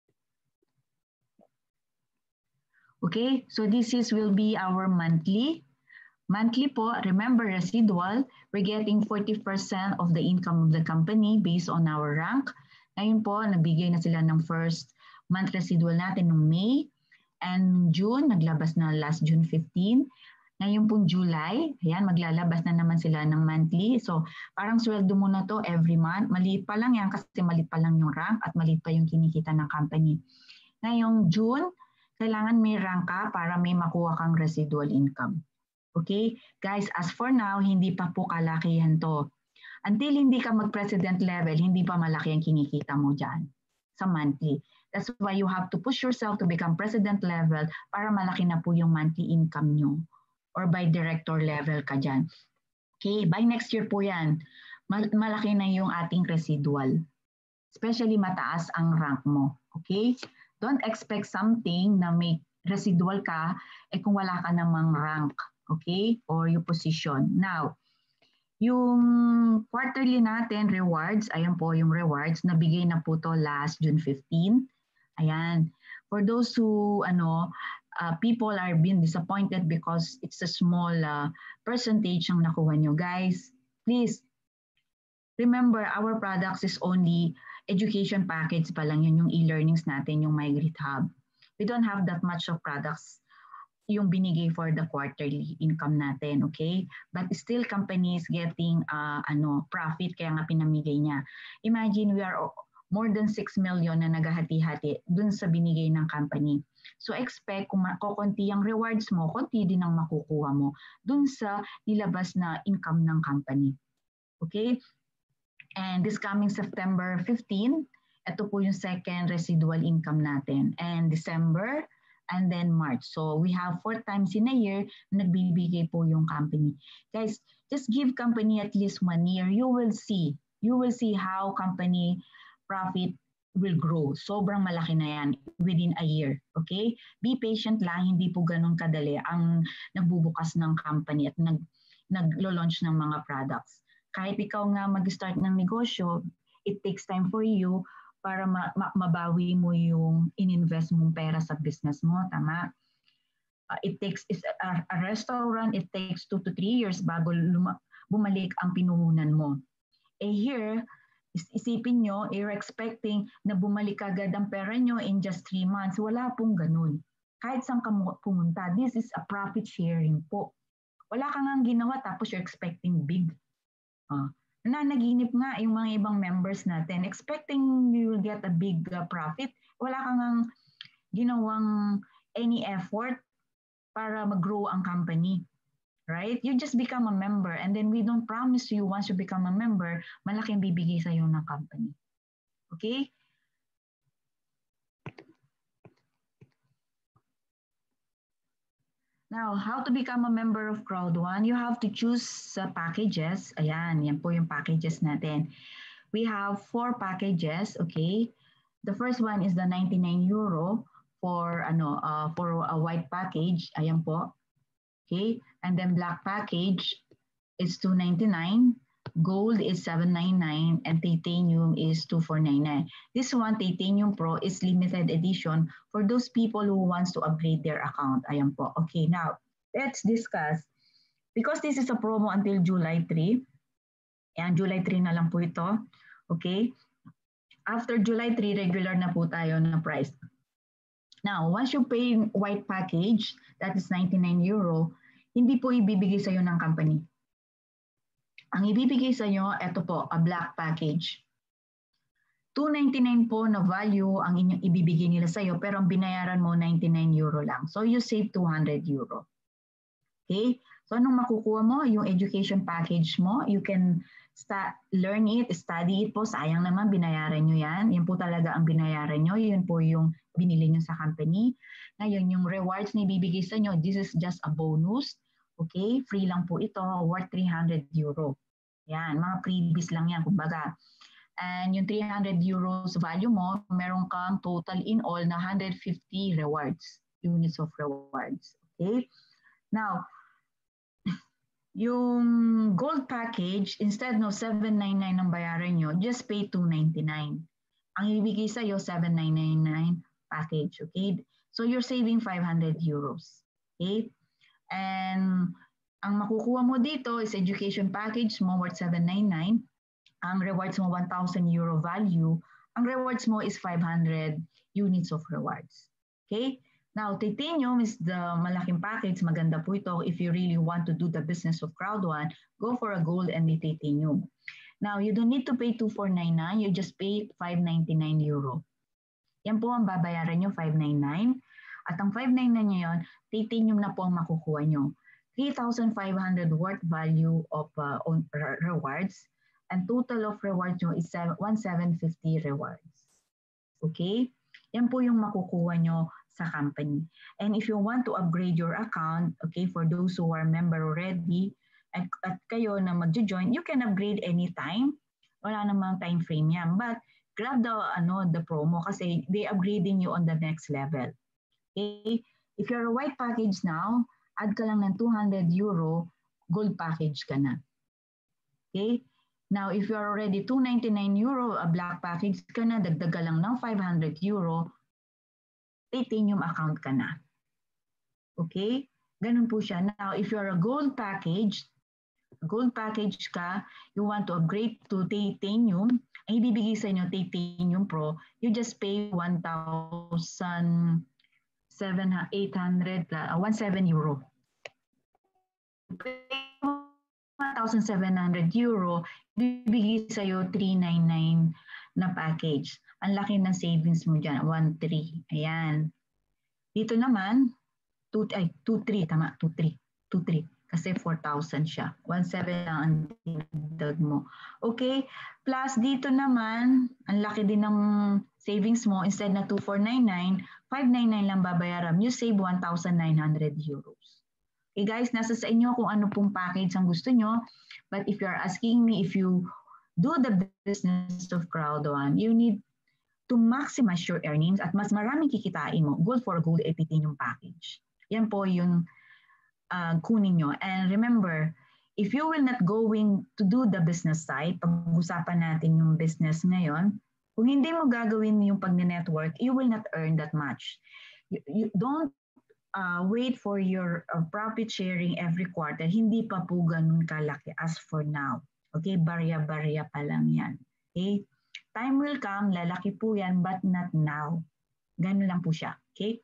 Okay, so this is will be our monthly. Monthly po, remember residual, we're getting forty percent of the income of the company based on our rank. Ngayon po, nagbigay na sila ng first month residual natin noong May and June, naglabas na last June fifteenth. Ngayon pong July, ayan, maglalabas na naman sila ng monthly. So, parang sweldo mo na to every month. Maliit pa lang yan kasi maliit pa lang yung rank at maliit pa yung kinikita ng company. Ngayong June, kailangan may rank ka para may makuha kang residual income. Okay? Guys, as for now, hindi pa po kalakihan to. Until hindi ka mag-president level, hindi pa malaki ang kinikita mo dyan sa monthly. That's why you have to push yourself to become president level para malaki na po yung monthly income nyo. Or by director level ka dyan. Okay, by next year po yan, malaki na yung ating residual. Especially mataas ang rank mo. Okay? Don't expect something na may residual ka eh kung wala ka namang rank. Okay? Or yung position. Now, yung quarterly natin rewards, ayan po yung rewards, nabigay na po to last June fifteenth. Ayan. For those who, ano, Uh, people are being disappointed because it's a small uh, percentage ang nakuha nyo. Guys, please remember our products is only education package pa lang yun, yung e-learnings natin, yung Migrate Hub. We don't have that much of products yung binigay for the quarterly income natin, okay? But still companies getting uh, ano profit kaya nga pinamigay niya. Imagine we are more than six million na naghahati-hati dun sa binigay ng company. So expect kung kukunti ang rewards mo, kunti din ang makukuha mo dun sa nilabas na income ng company. Okay? And this coming September fifteenth, ito po yung second residual income natin. And December, and then March. So we have four times in a year na nagbibigay po yung company. Guys, just give company at least one year. You will see. You will see how company profit will grow. Sobrang malaki na yan within a year. Okay? Be patient lang, hindi po ganun kadali ang nagbubukas ng company at nag, nag-launch ng mga products. Kahit ikaw nga mag-start ng negosyo, it takes time for you para ma- ma- mabawi mo yung in-invest mong pera sa business mo. Tama? Uh, it takes, is a, a restaurant, it takes two to three years bago luma- bumalik ang pinuhunan mo. Eh here, isipin nyo, you're expecting na bumalik agad ang pera nyo in just three months. Wala pong ganun. Kahit saan ka pumunta, this is a profit sharing po. Wala kang ang ginawa tapos you're expecting big. Uh, nananaginip nga yung mga ibang members natin, expecting you will get a big uh, profit. Wala kang ang ginawang any effort para mag-grow ang company. Right? You just become a member and then we don't promise you once you become a member, malaking bibigay sa iyo ng company. Okay? Now, how to become a member of Crowd One? You have to choose uh, packages. Ayan, yan po yung packages natin. We have four packages, okay? The first one is the ninety-nine euro for ano uh, for a white package. Ayan po. Okay, and then black package is two ninety-nine, gold is seven ninety-nine, and titanium is two four ninety-nine. This one, Titanium Pro, is limited edition for those people who wants to upgrade their account. Ayan po. Okay, now, let's discuss. Because this is a promo until July third, and July third na lang po ito. Okay? After July third, regular na po tayo na price. Now, once you pay white package, that is ninety-nine euro, hindi po ibibigay sa iyo ng company. Ang ibibigay sa iyo, ito po, a black package. two ninety-nine po na value ang inyong ibibigay nila sa iyo, pero ang binayaran mo ninety-nine euro lang. So you save two hundred euro. Okay? So anong makukuha mo? Yung education package mo, you can start, learn it, study it po. Sayang naman, binayaran nyo yan. Yan po talaga ang binayaran nyo. Yun po yung binili nyo sa company. Ngayon, yung rewards na ibibigay sa inyo, this is just a bonus. Okay? Free lang po ito, worth three hundred euro. Yan, mga freebies lang yan, kumbaga. And yung three hundred euros value mo, meron kang total in all na one hundred fifty rewards, units of rewards. Okay? Now, yung gold package, instead no seven ninety-nine ang bayaran nyo, just pay two ninety-nine. Ang ibigay sa'yo, seven ninety-nine package. Okay? So you're saving five hundred euros. Okay? And ang makukuha mo dito is education package mo worth seven ninety-nine. Ang rewards mo one thousand euro value. Ang rewards mo is five hundred units of rewards. Okay? Now, titanium is the malaking package. Maganda po ito. If you really want to do the business of Crowd One, go for a gold and the titanium. Now, you don't need to pay two thousand four hundred ninety-nine. You just pay five ninety-nine euro. Yan po ang babayaran nyo, five ninety-nine. At ang five ninety-nine nyo yun, titanium na po ang makukuha nyo. three thousand five hundred worth value of uh, rewards. And total of rewards nyo is one thousand seven hundred fifty rewards. Okay? Yan po yung makukuha nyo sa company. And if you want to upgrade your account, okay, for those who are member already, at, at kayo na mag-join, you can upgrade anytime. Wala namang time frame yan. But grab the, ano, the promo kasi they upgrading you on the next level. Okay? If you're a white package now, add ka lang ng two hundred euro, gold package ka na. Okay? Now, if you're already two ninety-nine euro, a black package ka na, dagdaga lang ng five hundred euro, titanium account ka na. Okay? Ganun po siya. Now, if you're a gold package, gold package ka, you want to upgrade to titanium, ang ibibigay sa inyo, titanium pro, you just pay one thousand eight hundred, uh, seventeen euro. one thousand seven hundred euro, bibigay sa'yo three ninety-nine na package. Ang laki ng savings mo dyan, one three. Ayan. Dito naman, two, ay, two three, tama, two three. two three. Kasi four thousand siya. one seven lang ang dinagdag mo. Okay? Plus dito naman, ang laki din ng savings mo. Instead na two thousand four hundred ninety-nine, five ninety-nine lang babayaran. You save one thousand nine hundred euros. Okay guys, nasa sa inyo kung ano pong package ang gusto nyo. But if you're asking me if you do the business of Crowd One, you need to maximize your earnings at mas maraming kikitain mo. Gold for gold at titanium package. Yan po yung uh, kunin nyo. And remember, if you will not going to do the business side, pag-usapan natin yung business ngayon, kung hindi mo gagawin yung pag-network, you will not earn that much. You, you don't Uh, wait for your uh, profit sharing every quarter. Hindi pa po ganun kalaki as for now. Okay, barya-barya pa lang yan. Okay, time will come, lalaki po yan, but not now. Ganun lang po siya. Okay.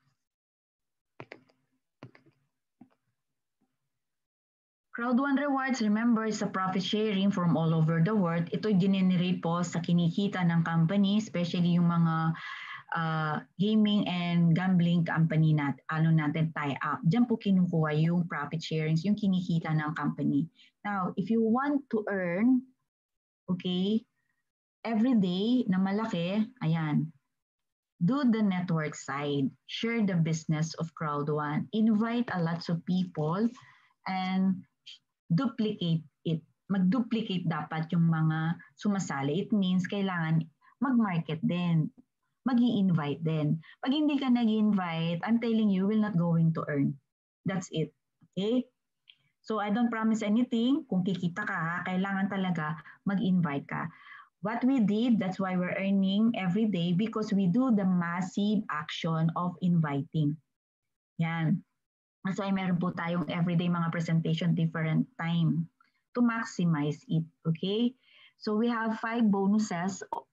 Crowd One Rewards, remember, is a profit sharing from all over the world. Ito generate po sa kinikita ng company, especially yung mga Uh, gaming and gambling company nat, ano natin tie up. Diyan po kinukuha yung profit sharings, yung kinikita ng company. Now, if you want to earn, okay, every day na malaki, ayan, do the network side, share the business of Crowd One, invite a lots of people, and duplicate it. Mag-duplicate dapat yung mga sumasali. It means kailangan mag-market din. Mag-i-invite din. Pag hindi ka nag-invite, I'm telling you, you will not going to earn. That's it. Okay? So I don't promise anything. Kung kikita ka, ha, kailangan talaga mag-invite ka. What we did, that's why we're earning every day because we do the massive action of inviting. Yan. That's why meron po tayong everyday mga presentation different time to maximize it. Okay? So we have five bonuses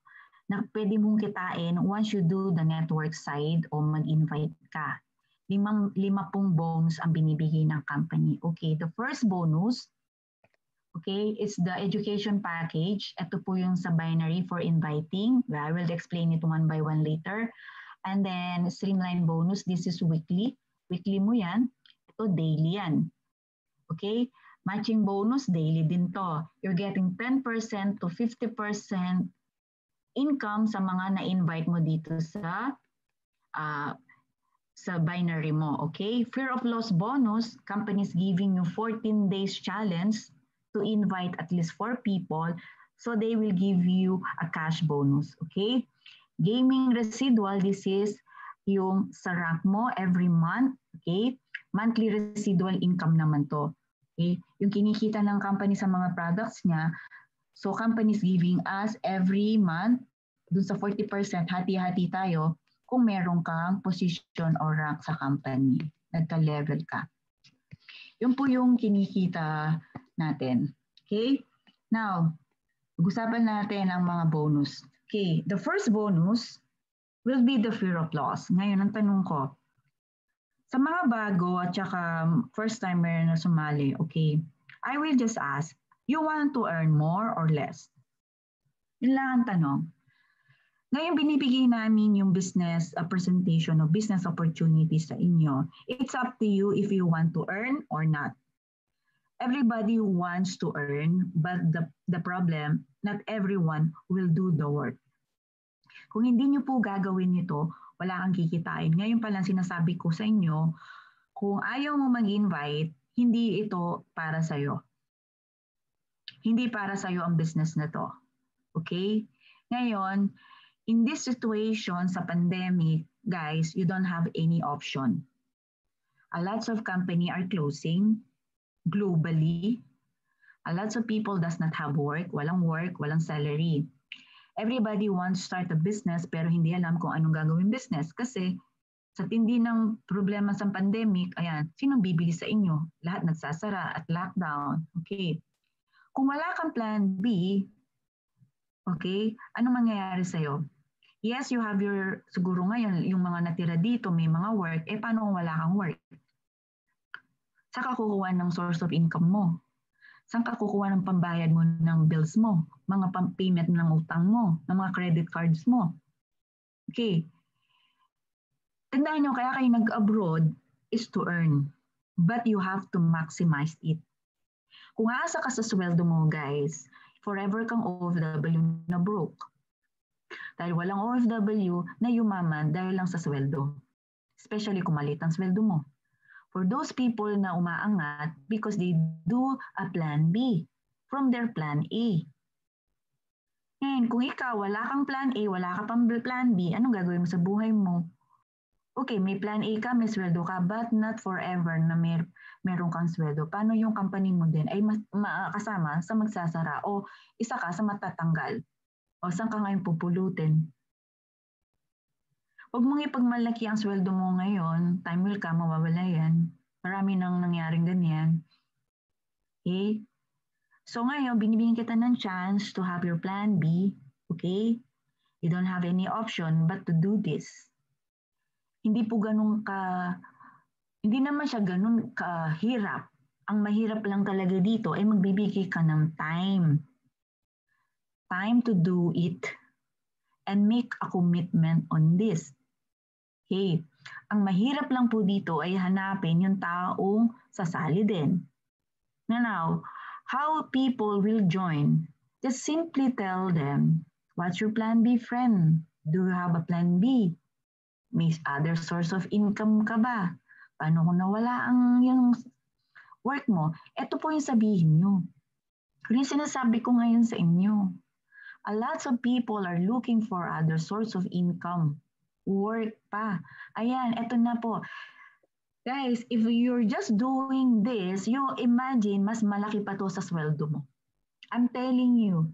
na pwede mong kitain once you do the network side o mag-invite ka. Limang, lima pong bonus ang binibigay ng company. Okay, the first bonus, okay, it's the education package. Ito po yung sa binary for inviting. I will explain it one by one later. And then streamline bonus, this is weekly. Weekly mo yan. Ito daily yan. Okay, matching bonus, daily din to. You're getting ten percent to fifty percent income sa mga na-invite mo dito sa uh, sa binary mo, okay? Fear of loss bonus, companies giving you fourteen days challenge to invite at least four people, so they will give you a cash bonus, okay? Gaming residual, this is yung sa rank mo every month, okay? Monthly residual income naman to, okay? Yung kinikita ng company sa mga products niya, so companies giving us every month, dun sa forty percent, hati-hati tayo kung meron kang position or rank sa company. Nagka-level ka. Yun po yung kinikita natin. Okay? Now, pag-usapan natin ang mga bonus. Okay, the first bonus will be the fear of loss. Ngayon, ang tanong ko, sa mga bago at saka first timer na sumali, okay, I will just ask, you want to earn more or less? Yun lang ang tanong. Ngayon, binibigay namin yung business uh, presentation o business opportunities sa inyo. It's up to you if you want to earn or not. Everybody wants to earn, but the, the problem, not everyone will do the work. Kung hindi nyo po gagawin ito, wala kang kikitain. Ngayon pa lang sinasabi ko sa inyo, kung ayaw mo mag-invite, hindi ito para sa'yo. Hindi para sa'yo ang business na to. Okay? Ngayon, in this situation sa pandemic, guys, you don't have any option. A lots of company are closing globally. A lots of people does not have work, walang work, walang salary. Everybody wants to start a business pero hindi alam kung anong gagawin business kasi sa tindi ng problema sa pandemic, ayan, sinong bibili sa inyo? Lahat nagsasara at lockdown. Okay. Kung wala kang plan B, okay, anong mangyayari sa'yo? Yes, you have your, siguro ngayon, yung mga natira dito, may mga work, eh paano kung wala kang work? Saan ka kukuha ng source of income mo? Saan ka kukuha ng pambayad mo ng bills mo? Mga payment ng utang mo, ng mga credit cards mo? Okay. Tandaan nyo, kaya kayo nag-abroad is to earn. But you have to maximize it. Kung aasa ka sa sweldo mo, guys, forever kang O F W na broke. Dahil walang O F W na yumaman dahil lang sa sweldo. Especially kung maliit ang sweldo mo. For those people na umaangat because they do a plan B from their plan A. Ngayon, kung ikaw wala kang plan A, wala ka pang plan B, anong gagawin mo sa buhay mo? Okay, may plan A ka, may sweldo ka, but not forever na may, meron kang sweldo. Paano yung company mo din ay makasama sa magsasara o isa ka sa matatanggal? O saan ka ngayon pupulutin? Huwag mong ipagmalaki ang sweldo mo ngayon, time will come, mawawala yan. Marami nang nangyaring ganyan. Okay? So ngayon, binibigyan kita ng chance to have your plan B. Okay? You don't have any option but to do this. Hindi po ganun ka, hindi naman siya ganun kahirap. Ang mahirap lang talaga dito ay magbibigay ka ng time. Time to do it and make a commitment on this. Okay. Ang mahirap lang po dito ay hanapin yung taong sasali din. Now, how people will join? Just simply tell them, what's your plan B, friend? Do you have a plan B? May other source of income ka ba? Paano kung nawala ang yung work mo? Ito po yung sabihin nyo. Kung yung sinasabi ko ngayon sa inyo, a lot of people are looking for other source of income. Work pa. Ayan, eto na po. Guys, if you're just doing this, you imagine mas malaki pa to sa sweldo mo. I'm telling you.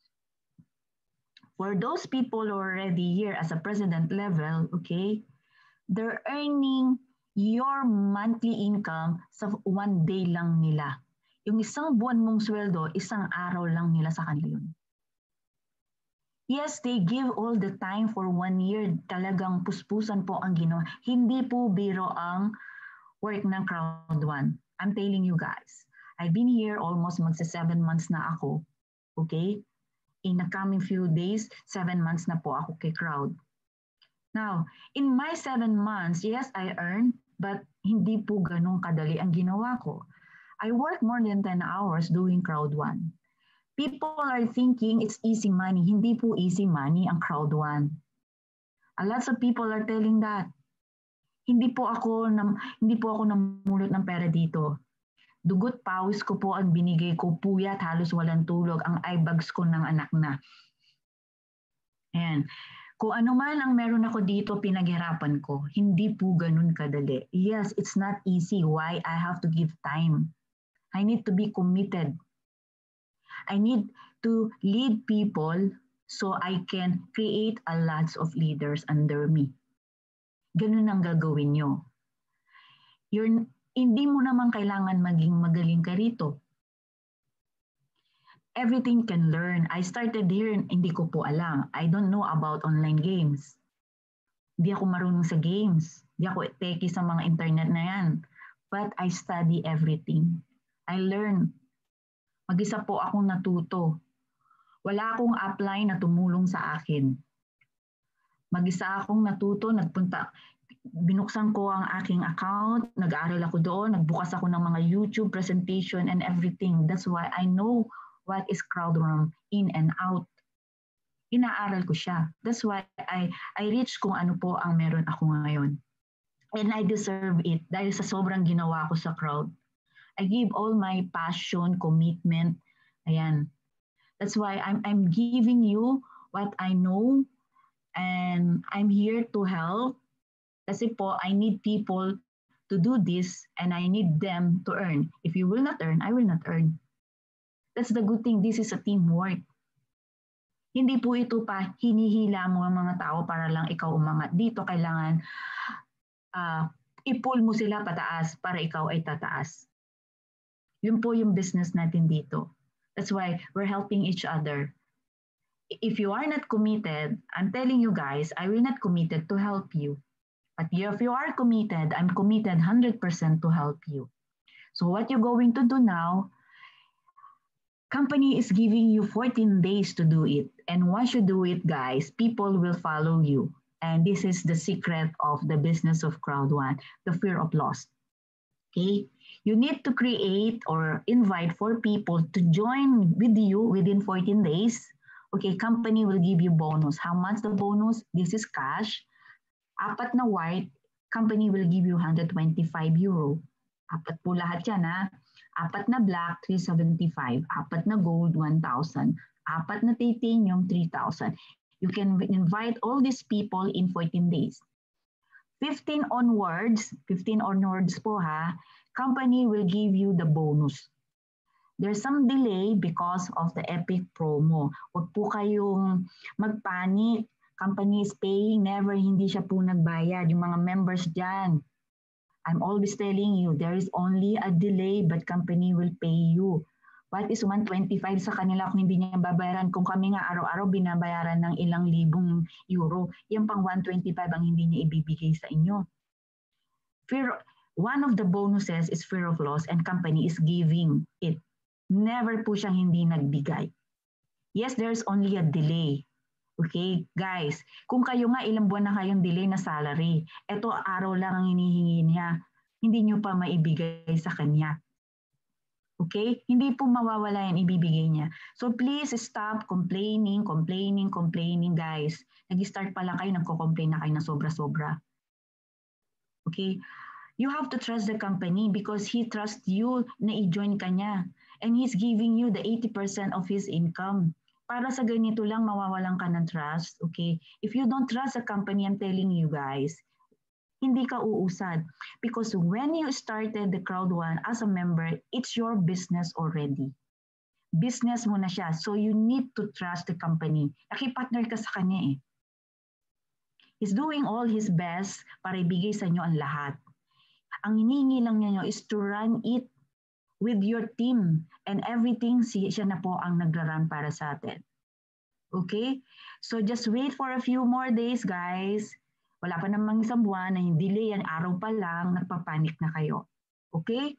For those people already here as a president level, okay, they're earning your monthly income sa one day lang nila. Yung isang buwan mong sweldo, isang araw lang nila sa kanila yun. Yes, they give all the time for one year. Talagang puspusan po ang ginawa. Hindi po biro ang work ng Crowd One. I'm telling you guys. I've been here almost magsa seven months na ako. Okay? In the coming few days, seven months na po ako kay Crowd. Now, in my seven months, yes, I earn, but hindi po ganun kadali ang ginawa ko. I work more than ten hours doing Crowd One. People are thinking it's easy money. Hindi po easy money ang Crowd One. A lots of people are telling that. Hindi po ako nam, hindi po ako namulot ng pera dito. Dugot pawis ko po ang binigay ko, puyat halos walang tulog ang eye bags ko ng anak na. Ayan. Kung ano man ang meron ako dito, pinaghirapan ko. Hindi po ganun kadali. Yes, it's not easy. Why? I have to give time. I need to be committed. I need to lead people so I can create a lots of leaders under me. Ganun ang gagawin nyo. You're, hindi mo naman kailangan maging magaling ka rito. Everything can learn. I started here, hindi ko po alam. I don't know about online games. Hindi ako marunong sa games. Hindi ako techie sa mga internet na yan. But I study everything. I learn. Mag-isa po akong natuto. Wala akong upline na tumulong sa akin. Mag-isa akong natuto, nagpunta, binuksan ko ang aking account, nag-aaral ako doon, nagbukas ako ng mga YouTube presentation and everything. That's why I know what is CrowdRun in and out. Inaaral ko siya. That's why I, I reach kung ano po ang meron ako ngayon. And I deserve it dahil sa sobrang ginawa ko sa crowd. I give all my passion, commitment. Ayan. That's why I'm, I'm giving you what I know and I'm here to help. Kasi po, I need people to do this and I need them to earn. If you will not earn, I will not earn. That's the good thing. This is a teamwork. Hindi po ito pa hinihila mo ang mga tao para lang ikaw umangat. Dito kailangan uh, i-pull mo sila pataas para ikaw ay tataas. Yun po yung business natin dito. That's why we're helping each other. If you are not committed, I'm telling you guys, I will not committed to help you. But if you are committed, I'm committed one hundred percent to help you. So what you're going to do now, company is giving you fourteen days to do it. And once you do it, guys, people will follow you. And this is the secret of the business of Crowd One, the fear of loss. Okay? You need to create or invite four people to join with you within fourteen days. Okay, company will give you bonus. How much the bonus? This is cash. Apat na white, company will give you one hundred twenty-five euro. Apat po lahat yan ha. Apat na black, three seventy-five. Apat na gold, one thousand. Apat na titanium, three thousand. You can invite all these people in fourteen days. fifteen onwards, fifteen onwards po ha, company will give you the bonus. There's some delay because of the epic promo. Huwag po kayong magpanik. Company is paying, never hindi siya po nagbayad. Yung mga members dyan, I'm always telling you, there is only a delay but company will pay you. What is one twenty-five sa kanila kung hindi niya babayaran? Kung kami nga araw-araw binabayaran ng ilang libong euro, yan pang one twenty-five ang hindi niya ibibigay sa inyo. Fear, one of the bonuses is fear of loss and company is giving it. Never po siyang hindi nagbigay. Yes, there's only a delay. Okay, guys, kung kayo nga ilang buwan na kayong delay na salary, eto araw lang ang hinihingi niya, hindi nyo pa maibigay sa kanya. Okay? Hindi po mawawala yan, ibibigay niya. So please stop complaining, complaining, complaining, guys. Nag-start pa lang kayo, nagko-complain na kayo na sobra-sobra. Okay? You have to trust the company because he trusts you na i-join ka niya. And he's giving you the eighty percent of his income. Para sa ganito lang, mawawalan ka ng trust. Okay? If you don't trust a company, I'm telling you guys, hindi ka uusad. Because when you started the Crowd One as a member, it's your business already. Business mo na siya. So you need to trust the company. Nakipartner ka sa kanya eh. He's doing all his best para ibigay sa inyo ang lahat. Ang hinihingi lang niya is to run it with your team and everything siya na po ang nagra-run para sa atin. Okay? So just wait for a few more days, guys. Wala pa namang isang buwan na yung delay, ang araw pa lang, nagpapanik na kayo. Okay?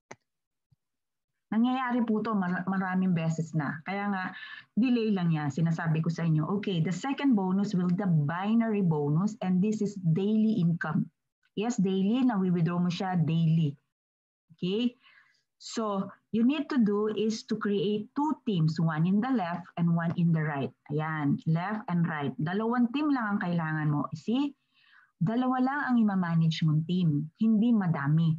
Nangyayari po ito mar maraming beses na. Kaya nga, delay lang yan. Sinasabi ko sa inyo, okay, the second bonus will the binary bonus and this is daily income. Yes, daily, na-withdraw mo siya daily. Okay? So, you need to do is to create two teams, one in the left and one in the right. Ayan, left and right. Dalawang team lang ang kailangan mo. See? Dalawa lang ang i-manage mong team, hindi madami.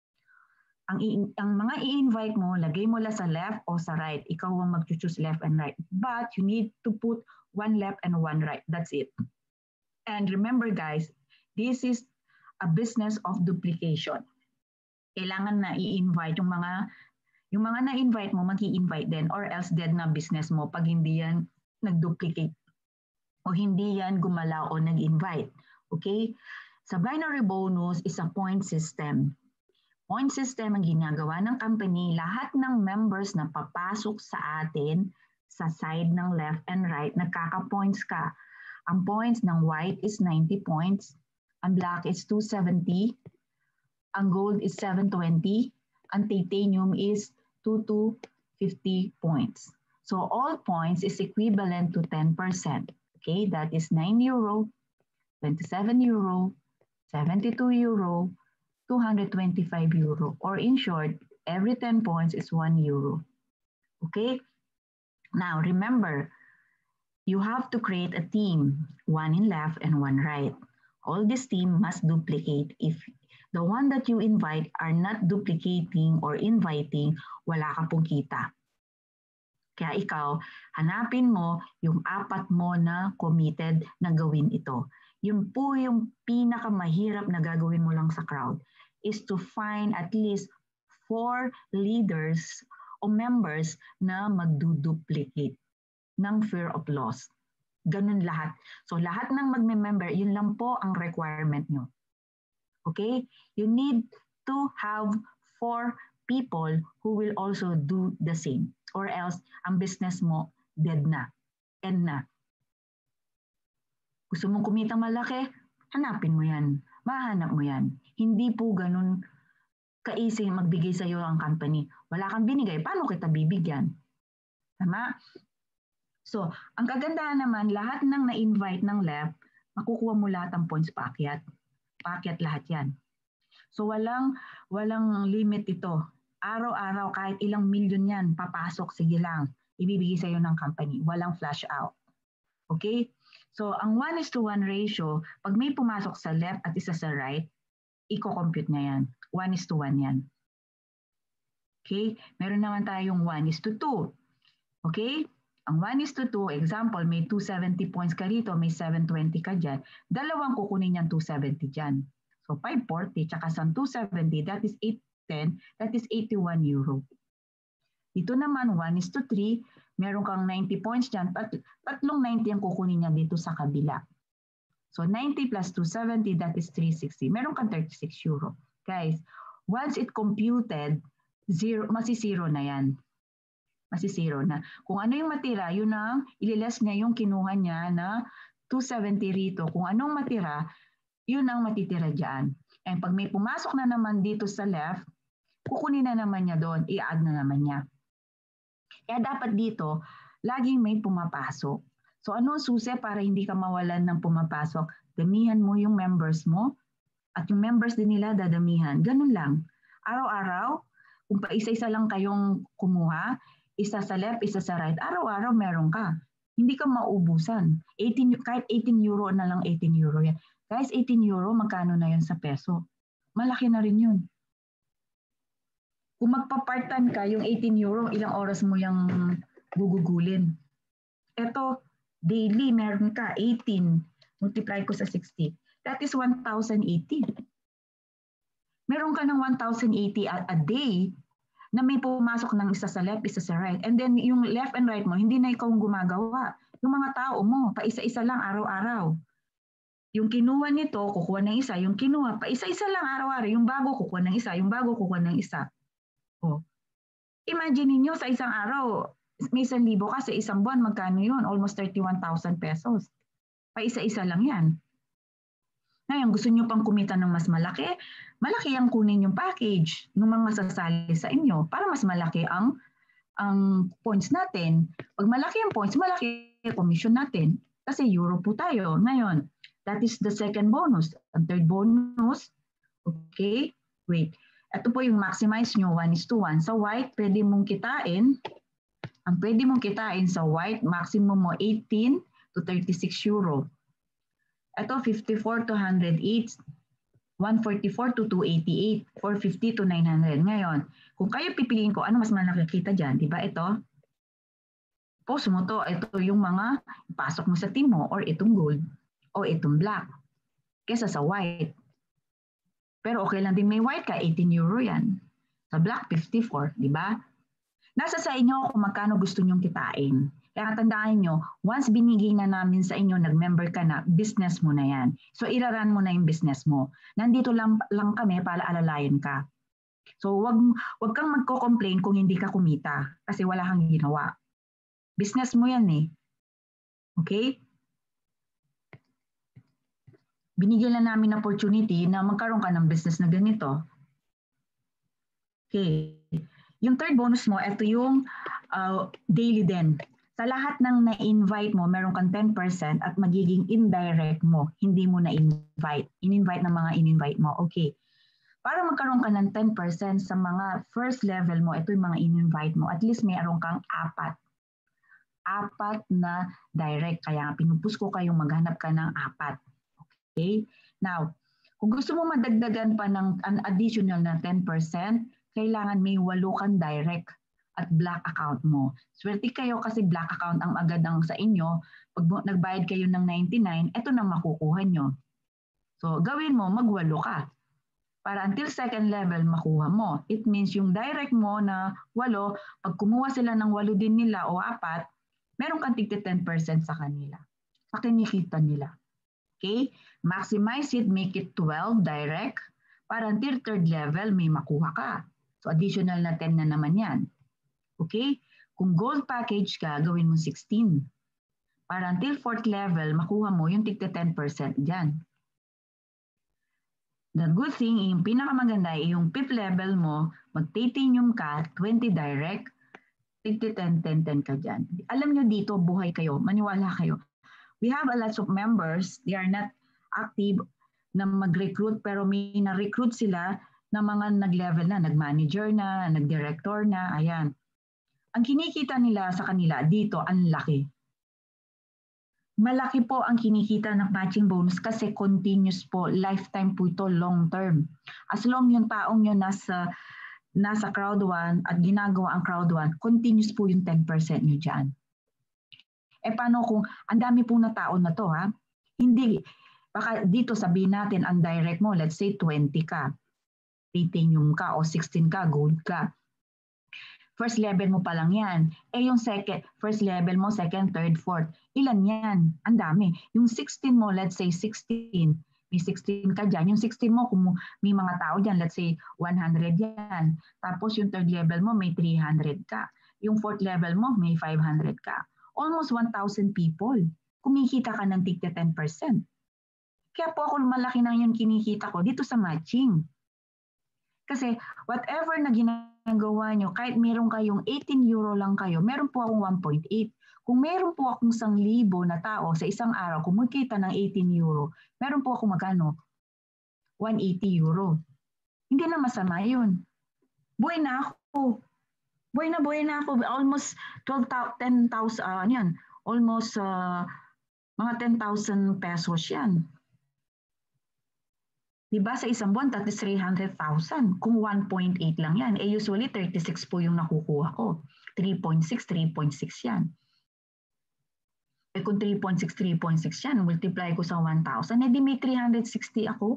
Ang, ang mga i-invite mo, lagay mo lang sa left o sa right. Ikaw ang mag-choose left and right. But you need to put one left and one right. That's it. And remember guys, this is a business of duplication. Kailangan na i-invite yung mga yung mga na-invite mo, mag-i-invite din or else dead na business mo pag hindi yan nag-duplicate o hindi yan gumalaw o nag-invite. Okay? Sa binary bonus is a point system. Point system ang ginagawa ng company, lahat ng members na papasok sa atin sa side ng left and right, nagkaka-points ka. Ang points ng white is ninety points, ang black is two seventy, ang gold is seven twenty, ang titanium is two two fifty points. So all points is equivalent to ten percent. Okay, that is nine euro, twenty-seven euro, seventy-two euro, two hundred twenty-five euro. Or in short, every ten points is one euro. Okay? Now remember, you have to create a team, one in left and one right. All this team must duplicate. If the one that you invite are not duplicating or inviting, wala ka pong kita. Kaya ikaw, hanapin mo yung apat mo na committed na gawin ito. Yun po yung pinakamahirap na gagawin mo lang sa crowd is to find at least four leaders o members na magduduplicate ng fear of loss. Ganun lahat. So lahat ng magme-member, yun lang po ang requirement nyo. Okay? You need to have four people who will also do the same. Or else, ang business mo, dead na. End na. Gusto mong kumita malaki? Hanapin mo yan. Mahanap mo yan. Hindi po ganun ka-easy magbigay sa'yo ang company. Wala kang binigay, paano kita bibigyan? Tama? So, ang kagandahan naman, lahat ng na-invite ng left, makukuha mo lahat ng points paakyat. Paakyat lahat yan. So, walang, walang limit ito. Araw-araw, kahit ilang milyon yan, papasok, sige lang. Ibibigay sa'yo ng company. Walang flash out. Okay? So, ang one is to one ratio, pag may pumasok sa left at isa sa right, i-compute na yan. one is to one yan. Okay? Meron naman tayong one is to two. Okay? Ang one is to two, example, may two seventy points ka rito, may seven twenty ka dyan. Dalawang kukunin yan two seventy dyan. So, five forty, tsaka sa two seventy, that is eight ten, that is eighty-one euro. Dito naman, one is to three, meron kang ninety points dyan, tat tatlong ninety ang kukunin niya dito sa kabila. So, ninety plus two seventy, that is three sixty. Meron kang thirty-six euro. Guys, once it computed, zero, masisiro na yan. Masisiro na. Kung ano yung matira, yun ang ililes niya yung kinuha niya na two seventy rito. Kung anong matira, yun ang matitira dyan. And pag may pumasok na naman dito sa left, kukunin na naman niya doon, i-add na naman niya. Kaya dapat dito, laging may pumapasok. So ano ang susi para hindi ka mawalan ng pumapasok? Damihan mo yung members mo at yung members din nila dadamihan. Ganun lang. Araw-araw, kung pa-isa-isa lang kayong kumuha, isa sa left, isa sa right, araw-araw meron ka. Hindi ka maubusan. eighteen, kahit eighteen euro na lang, eighteen euro yan. Guys, eighteen euro, magkano na yun sa peso? Malaki na rin yun. Kung magpa-part-time ka, yung eighteen euro, ilang oras mo yung gugugulin. Ito, daily, meron ka, eighteen. Multiply ko sa sixty. That is one thousand eighty. Meron ka ng one thousand eighty a, a day na may pumasok ng isa sa left, isa sa right. And then yung left and right mo, hindi na ikaw ang gumagawa. Yung mga tao mo, pa isa-isa lang araw-araw. Yung kinuha nito, kukuha ng isa. Yung kinuha, pa isa-isa lang araw-araw. Yung bago, kukuha ng isa. Yung bago, kukuha ng isa. Oh. Imagine niyo sa isang araw, may isang libo ka sa isang buwan, magkano yun? Almost thirty-one thousand pesos. Pa isa-isa lang yan. Ngayon, gusto nyo pang kumita ng mas malaki, malaki ang kunin yung package ng mga sasali sa inyo para mas malaki ang ang points natin. Pag malaki ang points, malaki ang commission natin. Kasi euro po tayo. Ngayon, that is the second bonus. Ang third bonus, okay, wait. Ito po yung maximize nyo, one is to one. Sa white, pwede mong kitain, ang pwede mong kitain sa white, maximum mo eighteen to thirty-six euro. Ito, fifty-four to one hundred eight, one forty-four to two eighty-eight, four fifty to nine hundred. Ngayon, kung kayo pipiliin ko, ano mas malaki kita dyan? Diba ito? Post mo to, ito yung mga pasok mo sa team mo or itong gold o itong black kesa sa white. Pero okay lang din may white ka, eighteen euro yan. Sa black, fifty-four, di ba? Nasa sa inyo kung magkano gusto nyong kitain. Kaya tandaan nyo, once binigay na namin sa inyo, nag-member ka na, business mo na yan. So iraran mo na yung business mo. Nandito lang, lang kami para alalayan ka. So wag, wag kang magko-complain kung hindi ka kumita kasi wala kang ginawa. Business mo yan eh. Okay? Binigyan na namin opportunity na magkaroon ka ng business na ganito. Okay. Yung third bonus mo, ito yung uh, daily din. Sa lahat ng na-invite mo, meron kang ten percent at magiging indirect mo. Hindi mo na-invite. In-invite ng mga in-invite mo. Okay. Para magkaroon ka ng ten percent sa mga first level mo, ito yung mga in-invite mo, at least mayroon kang apat. Apat na direct. Kaya pinupus ko kayong maghanap ka ng apat. Okay? Now, kung gusto mo madagdagan pa ng an additional na ten percent, kailangan may walo kang direct at black account mo. Swerte kayo kasi black account ang agad ang sa inyo. Pag nagbayad kayo ng ninety-nine, ito na makukuha nyo. So, gawin mo, magwalo ka. Para until second level, makuha mo. It means yung direct mo na walo, pag kumuha sila ng walo din nila o apat, meron kang tigti ten percent sa kanila. Sa kinikita nila. Okay? Maximize it, make it twelve direct. Para until third level, may makuha ka. So additional na ten na naman yan. Okay? Kung gold package ka, gawin mo sixteen. Para until fourth level, makuha mo yung tigti ten percent dyan. The good thing, yung pinakamaganda, yung fifth level mo, mag-titanium ka, twenty direct, tigti ten, ten, ten ka dyan. Alam nyo dito, buhay kayo, maniwala kayo. We have a lot of members, they are not active na mag-recruit, pero may na-recruit sila na mga nag-level na, nag-manager na, nag-director na, ayan. Ang kinikita nila sa kanila dito, ang laki. Malaki po ang kinikita ng matching bonus kasi continuous po, lifetime po ito, long term. As long yung taong yun nasa, nasa crowd one at ginagawa ang crowd one, continuous po yung ten percent nyo dyan. Eh paano kung ang dami po na tao na to ha? Hindi, baka dito sabihin natin ang direct mo, let's say twenty ka. Titanium ka o sixteen ka, gold ka. First level mo pa lang yan. Eh yung second, first level mo, second, third, fourth. Ilan yan? Ang dami. Yung sixteen mo, let's say sixteen. May sixteen ka dyan. Yung sixteen mo, kung may mga tao dyan, let's say one hundred yan. Tapos yung third level mo, may three hundred ka. Yung fourth level mo, may five hundred ka. Almost one thousand people. Kumikita ka ng tigta ten percent. Kaya po ako malaki na yung kinikita ko dito sa matching. Kasi whatever na ginagawa nyo, kahit meron kayong eighteen euro lang kayo, meron po akong one point eight. Kung meron po akong isang libo na tao sa isang araw, kumikita ng eighteen euro, meron po akong magkano? one eighty euro. Hindi na masama yun. Buhay na ako. Buhay na buhay na ako. Almost twelve, ten thousand, uh, yan. Almost uh, mga ten thousand pesos yan. Diba sa isang buwan, that is three hundred thousand. Kung one point eight lang yan, eh usually thirty-six po yung nakukuha ko. three point six, three point six yan. Eh kung three point six, three point six yan, multiply ko sa one thousand, eh di may three hundred sixty ako.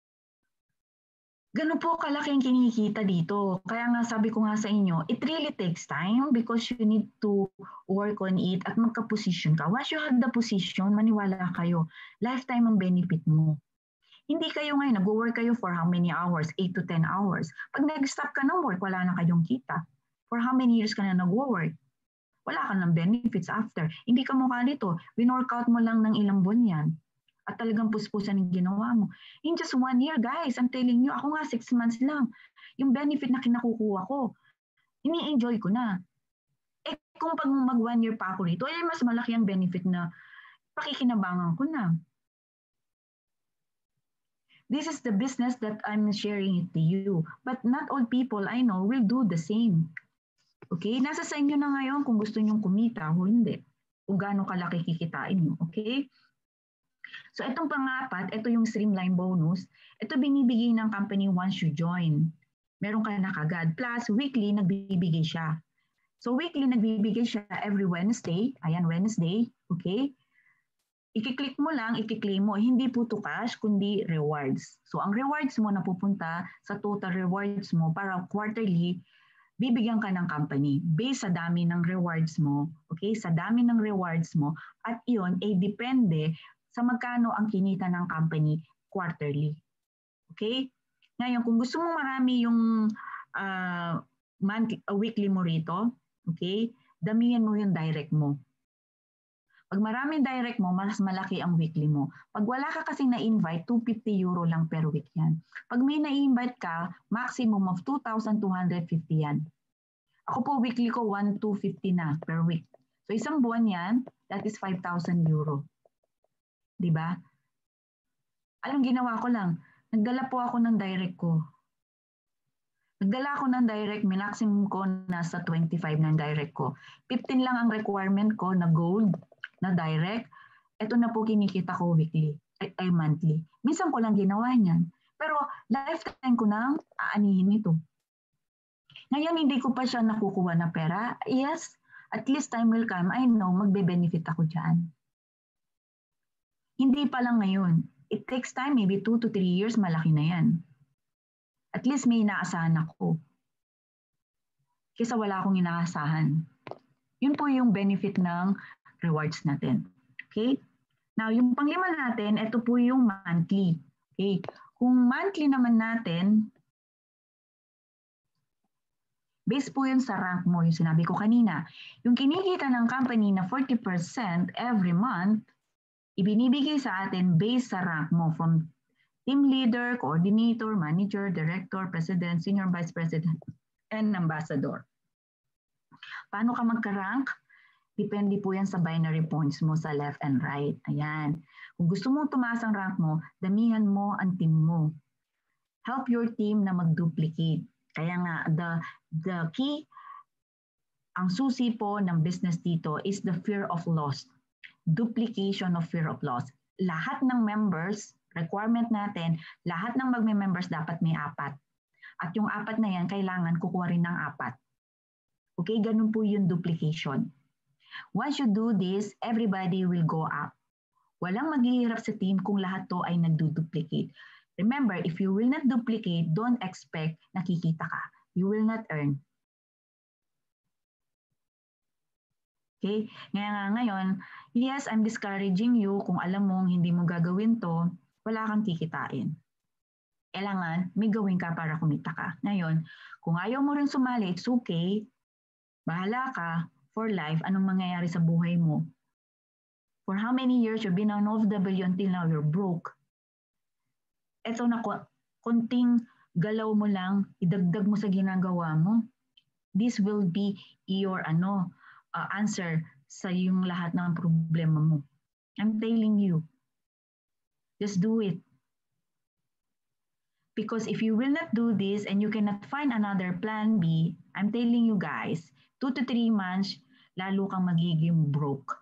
Ganun po kalaki ang kinikita dito. Kaya nga sabi ko nga sa inyo, it really takes time because you need to work on it at magka-position ka. Once you have the position, maniwala kayo, lifetime ang benefit mo. Hindi kayo ngayon, nag-work kayo for how many hours? eight to ten hours. Pag nag-stop ka ng work, wala na kayong kita. For how many years ka na nag-work? wala ka ng benefits after. Hindi ka mukha nito. Win-workout mo lang ng ilang buwan yan. At talagang puspusan yung ginawa mo. In just one year, guys, I'm telling you, ako nga six months lang. Yung benefit na kinakukuha ko, ini-enjoy ko na. Eh kung pag mag one year pa ako rito, eh mas malaki ang benefit na pakikinabangan ko na. This is the business that I'm sharing it to you. But not all people I know will do the same. Okay? Nasa sa inyo na ngayon kung gusto nyong kumita o hindi. Kung gaano kalaki kikitain nyo. Okay? So itong pangapat, ito yung streamline bonus. Ito binibigay ng company once you join. Meron ka na kagad. Plus, weekly, nagbibigay siya. So weekly, nagbibigay siya every Wednesday. Ayan, Wednesday. Okay? I-click mo lang, i-claim mo. Hindi po to cash, kundi rewards. So ang rewards mo napupunta sa total rewards mo para quarterly, bibigyan ka ng company based sa dami ng rewards mo, okay? Sa dami ng rewards mo, at iyon ay depende sa magkano ang kinita ng company quarterly. Okay? Ngayon, kung gusto mo marami yung uh, monthly, uh, weekly mo rito, okay? Damihan mo yung direct mo. Pag maraming direct mo, mas malaki ang weekly mo. Pag wala ka kasing na-invite, two hundred fifty euro lang per week yan. Pag may na-invite ka, maximum of two thousand two hundred fifty yan. Ako po, weekly ko, one thousand two hundred fifty na per week. So isang buwan yan, that is five thousand euro. Diba? Anong ginawa ko lang? Nagdala po ako ng direct ko. Nagdala ako ng direct, maximum ko nasa twenty-five ng direct ko. fifteen lang ang requirement ko na gold, na direct. Ito na po kinikita ko weekly, ay, ay monthly. Minsan ko lang ginawa niyan. Pero lifetime ko nang aanihin ito. Ngayon, hindi ko pa siya nakukuha na pera. Yes, at least time will come. I know, magbe-benefit ako dyan. Hindi pa lang ngayon. It takes time, maybe two to three years, malaki na yan. At least may inaasahan ako. Kaysa wala akong inaasahan. Yun po yung benefit ng rewards natin. Okay? Now, yung panglima natin, ito po yung monthly. Okay? Kung monthly naman natin, based po yun sa rank mo, yung sinabi ko kanina. Yung kinikita ng company na forty percent every month, ibinibigay sa atin based sa rank mo from team leader, coordinator, manager, director, president, senior vice president, and ambassador. Paano ka magka-rank? Depende po yan sa binary points mo sa left and right. Ayan. Kung gusto mo tumaas ang rank mo, damihan mo ang team mo. Help your team na mag-duplicate. Kaya nga, the, the key, ang susi po ng business dito is the fear of loss. Duplication of fear of loss. Lahat ng members, requirement natin, lahat ng magme-members dapat may apat. At yung apat na yan, kailangan kukuha rin ng apat. Okay, ganun po yung duplication. Once you do this, everybody will go up. Walang maghihirap sa team kung lahat to ay nagduduplicate. Remember, if you will not duplicate, don't expect nakikita ka. You will not earn. Okay? Ngayon nga ngayon, yes, I'm discouraging you. Kung alam mong hindi mo gagawin to, wala kang kikitain. Kailangan, may gawin ka para kumita ka. Ngayon, kung ayaw mo rin sumali, it's okay. Bahala ka. For life, anong mangyayari sa buhay mo? For how many years you've been an O F W until now you're broke? Ito na, konting galaw mo lang, idagdag mo sa ginagawa mo. This will be your ano, uh, answer sa yung lahat ng problema mo. I'm telling you, just do it. Because if you will not do this and you cannot find another plan B, I'm telling you guys, two to three months, lalo kang magiging broke.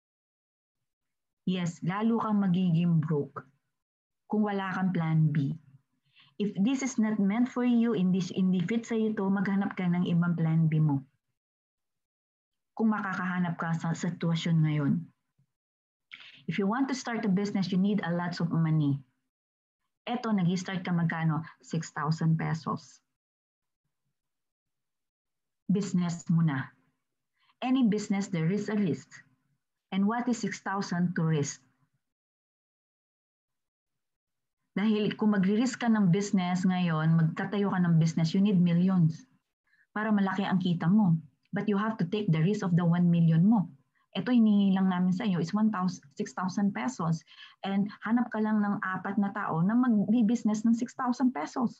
Yes, lalo kang magiging broke kung wala kang plan B. If this is not meant for you, in this hindi fit sa ito, maghanap ka ng ibang plan B mo. Kung makakahanap ka sa sitwasyon ngayon. If you want to start a business, you need a lot of money. Eto, nag-start ka magkano? six thousand pesos. Business muna. Any business, there is a risk. And what is six thousand to risk? Dahil kung magri-risk ka ng business ngayon, magtatayo ka ng business, you need millions para malaki ang kita mo. But you have to take the risk of the one million mo. Ito, hinihingi lang namin sa inyo is six thousand pesos. And hanap ka lang ng apat na tao na mag-business ng six thousand pesos.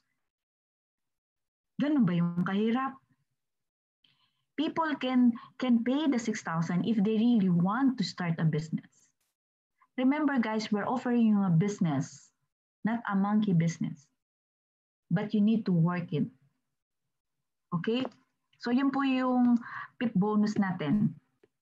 Ganun ba yung kahirap? People can, can pay the six thousand if they really want to start a business. Remember guys, we're offering you a business, not a monkey business. But you need to work it. Okay? So yun po yung pip bonus natin.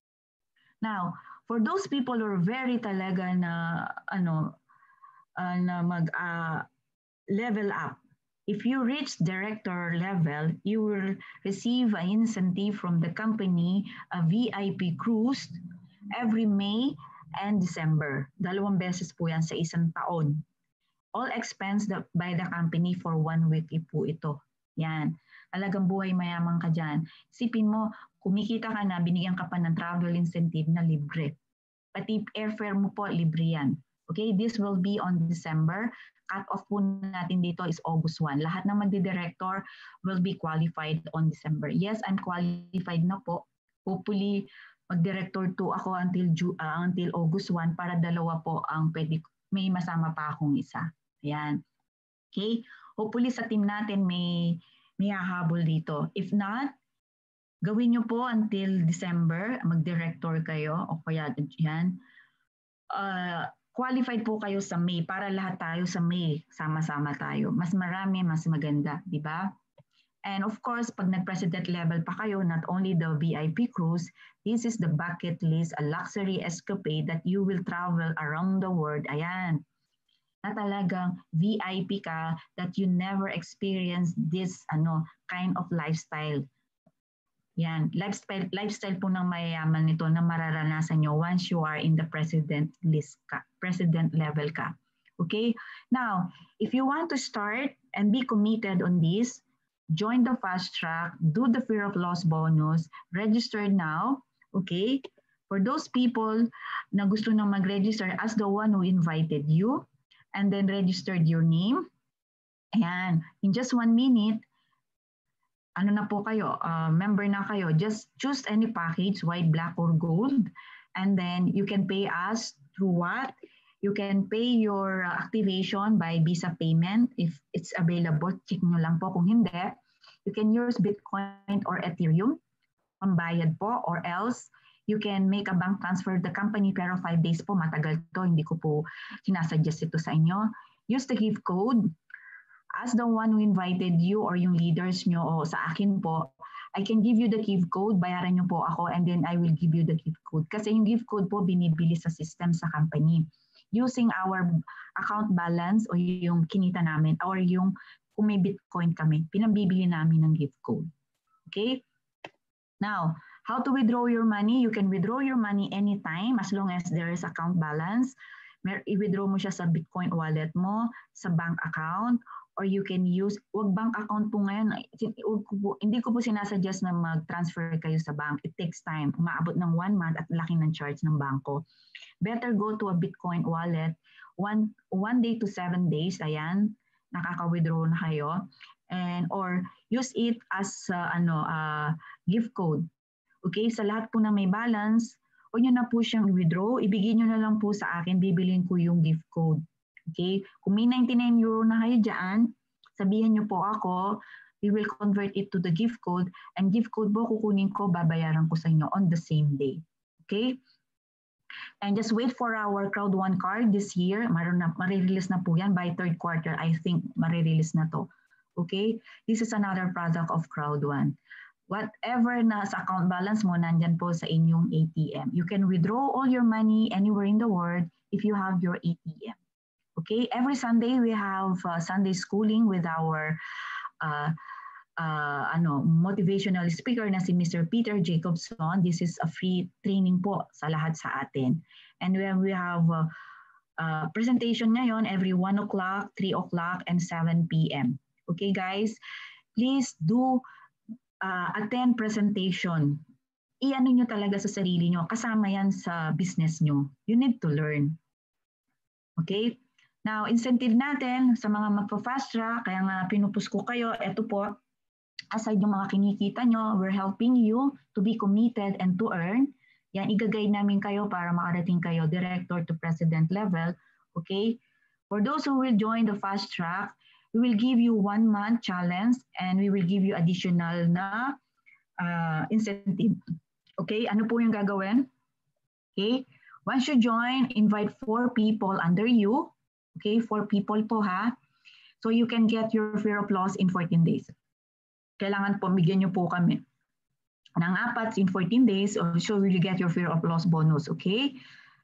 Now, for those people who are very talaga na ano uh, na mag uh, level up, if you reach director level, you will receive an incentive from the company, a V I P cruise every May and December. Dalawang beses po yan sa isang taon. All expensed by the company for one week po ito. Yan. Talagang buhay mayaman ka dyan. Isipin mo, kumikita ka na, binigyan ka pa ng travel incentive na libre. Pati airfare mo po, libre yan. Okay, this will be on December. Cut-off po natin dito is August first. Lahat ng magdi-director will be qualified on December. Yes, I'm qualified na po. Hopefully, mag-director two ako until, uh, until August first para dalawa po ang pwede, may masama pa akong isa. Ayan. Okay, hopefully sa team natin may, may hahabol dito. If not, gawin nyo po until December, mag-director kayo o kaya yan. Uh, qualified po kayo sa May para lahat tayo sa May, sama-sama tayo. Mas marami, mas maganda, di ba? And of course, pag nag-president level pa kayo, not only the V I P cruise, this is the bucket list, a luxury escapade that you will travel around the world. Ayan. Na talagang V I P ka that you never experienced this ano kind of lifestyle. Yan, lifestyle, lifestyle po ng mayayaman nito na mararanasan nyo once you are in the president list ka, president level ka. Okay? Now, if you want to start and be committed on this, join the fast track, do the fear of loss bonus, register now, okay? For those people na gusto nang mag-register as the one who invited you and then registered your name, ayan, in just one minute, ano na po kayo, uh, member na kayo, just choose any package, white, black, or gold. And then you can pay us through what? You can pay your activation by Visa payment if it's available. Check nyo lang po kung hindi. You can use Bitcoin or Ethereum, pambayad po, or else you can make a bank transfer to the company pero five days po, matagal to, hindi ko po sinasuggest ito sa inyo. Use the gift code. As the one who invited you or yung leaders nyo o sa akin po, I can give you the gift code, bayaran nyo po ako and then I will give you the gift code. Kasi yung gift code po binibili sa system sa company. Using our account balance o yung kinita namin or yung kung may Bitcoin kami, pinambibili namin ng gift code. Okay? Now, how to withdraw your money? You can withdraw your money anytime as long as there is account balance. I-withdraw mo siya sa Bitcoin wallet mo, sa bank account, or you can use, wag bank account po ngayon, hindi ko po sinasuggest na mag-transfer kayo sa bank. It takes time. Umaabot ng one month at laki ng charge ng bangko. Better go to a Bitcoin wallet, one, one day to seven days, ayan, nakaka-withdraw na kayo. And, or use it as uh, ano, uh, gift code. Okay, sa lahat po na may balance, huwag nyo na po siyang i-withdraw, ibigay nyo na lang po sa akin, bibilin ko yung gift code. Okay, kung may ninety-nine euro na kayo dyan, sabihin nyo po ako, we will convert it to the gift code, and gift code po kukunin ko, babayaran ko sa inyo on the same day. Okay? And just wait for our Crowd One card this year. Marirelease na po yan by third quarter. I think marirelease na to. Okay? This is another product of Crowd One. Whatever na sa account balance mo, nandyan po sa inyong A T M. You can withdraw all your money anywhere in the world if you have your A T M. Okay, every Sunday we have uh, Sunday schooling with our uh, uh, ano, motivational speaker na si Mister Peter Jacobson. This is a free training po sa lahat sa atin. And when we have uh, uh, presentation ngayon every one o'clock, three o'clock, and seven p m Okay guys, please do uh, attend presentation. I-ano nyo talaga sa sarili nyo, kasama yan sa business nyo. You need to learn. Okay? Now, incentive natin sa mga magpa-fast track, kaya nga pinupus ko kayo, ito po, aside yung mga kinikita nyo, we're helping you to be committed and to earn. Yan, igagay namin kayo para makarating kayo director to president level. Okay? For those who will join the fast track, we will give you one month challenge and we will give you additional na uh, incentive. Okay? Ano po yung gagawin? Okay? Once you join, invite four people under you. Okay? Four people po ha. So you can get your fear of loss in fourteen days. Kailangan po, bigyan nyo po kami ng apat in fourteen days, so will you get your fear of loss bonus, okay?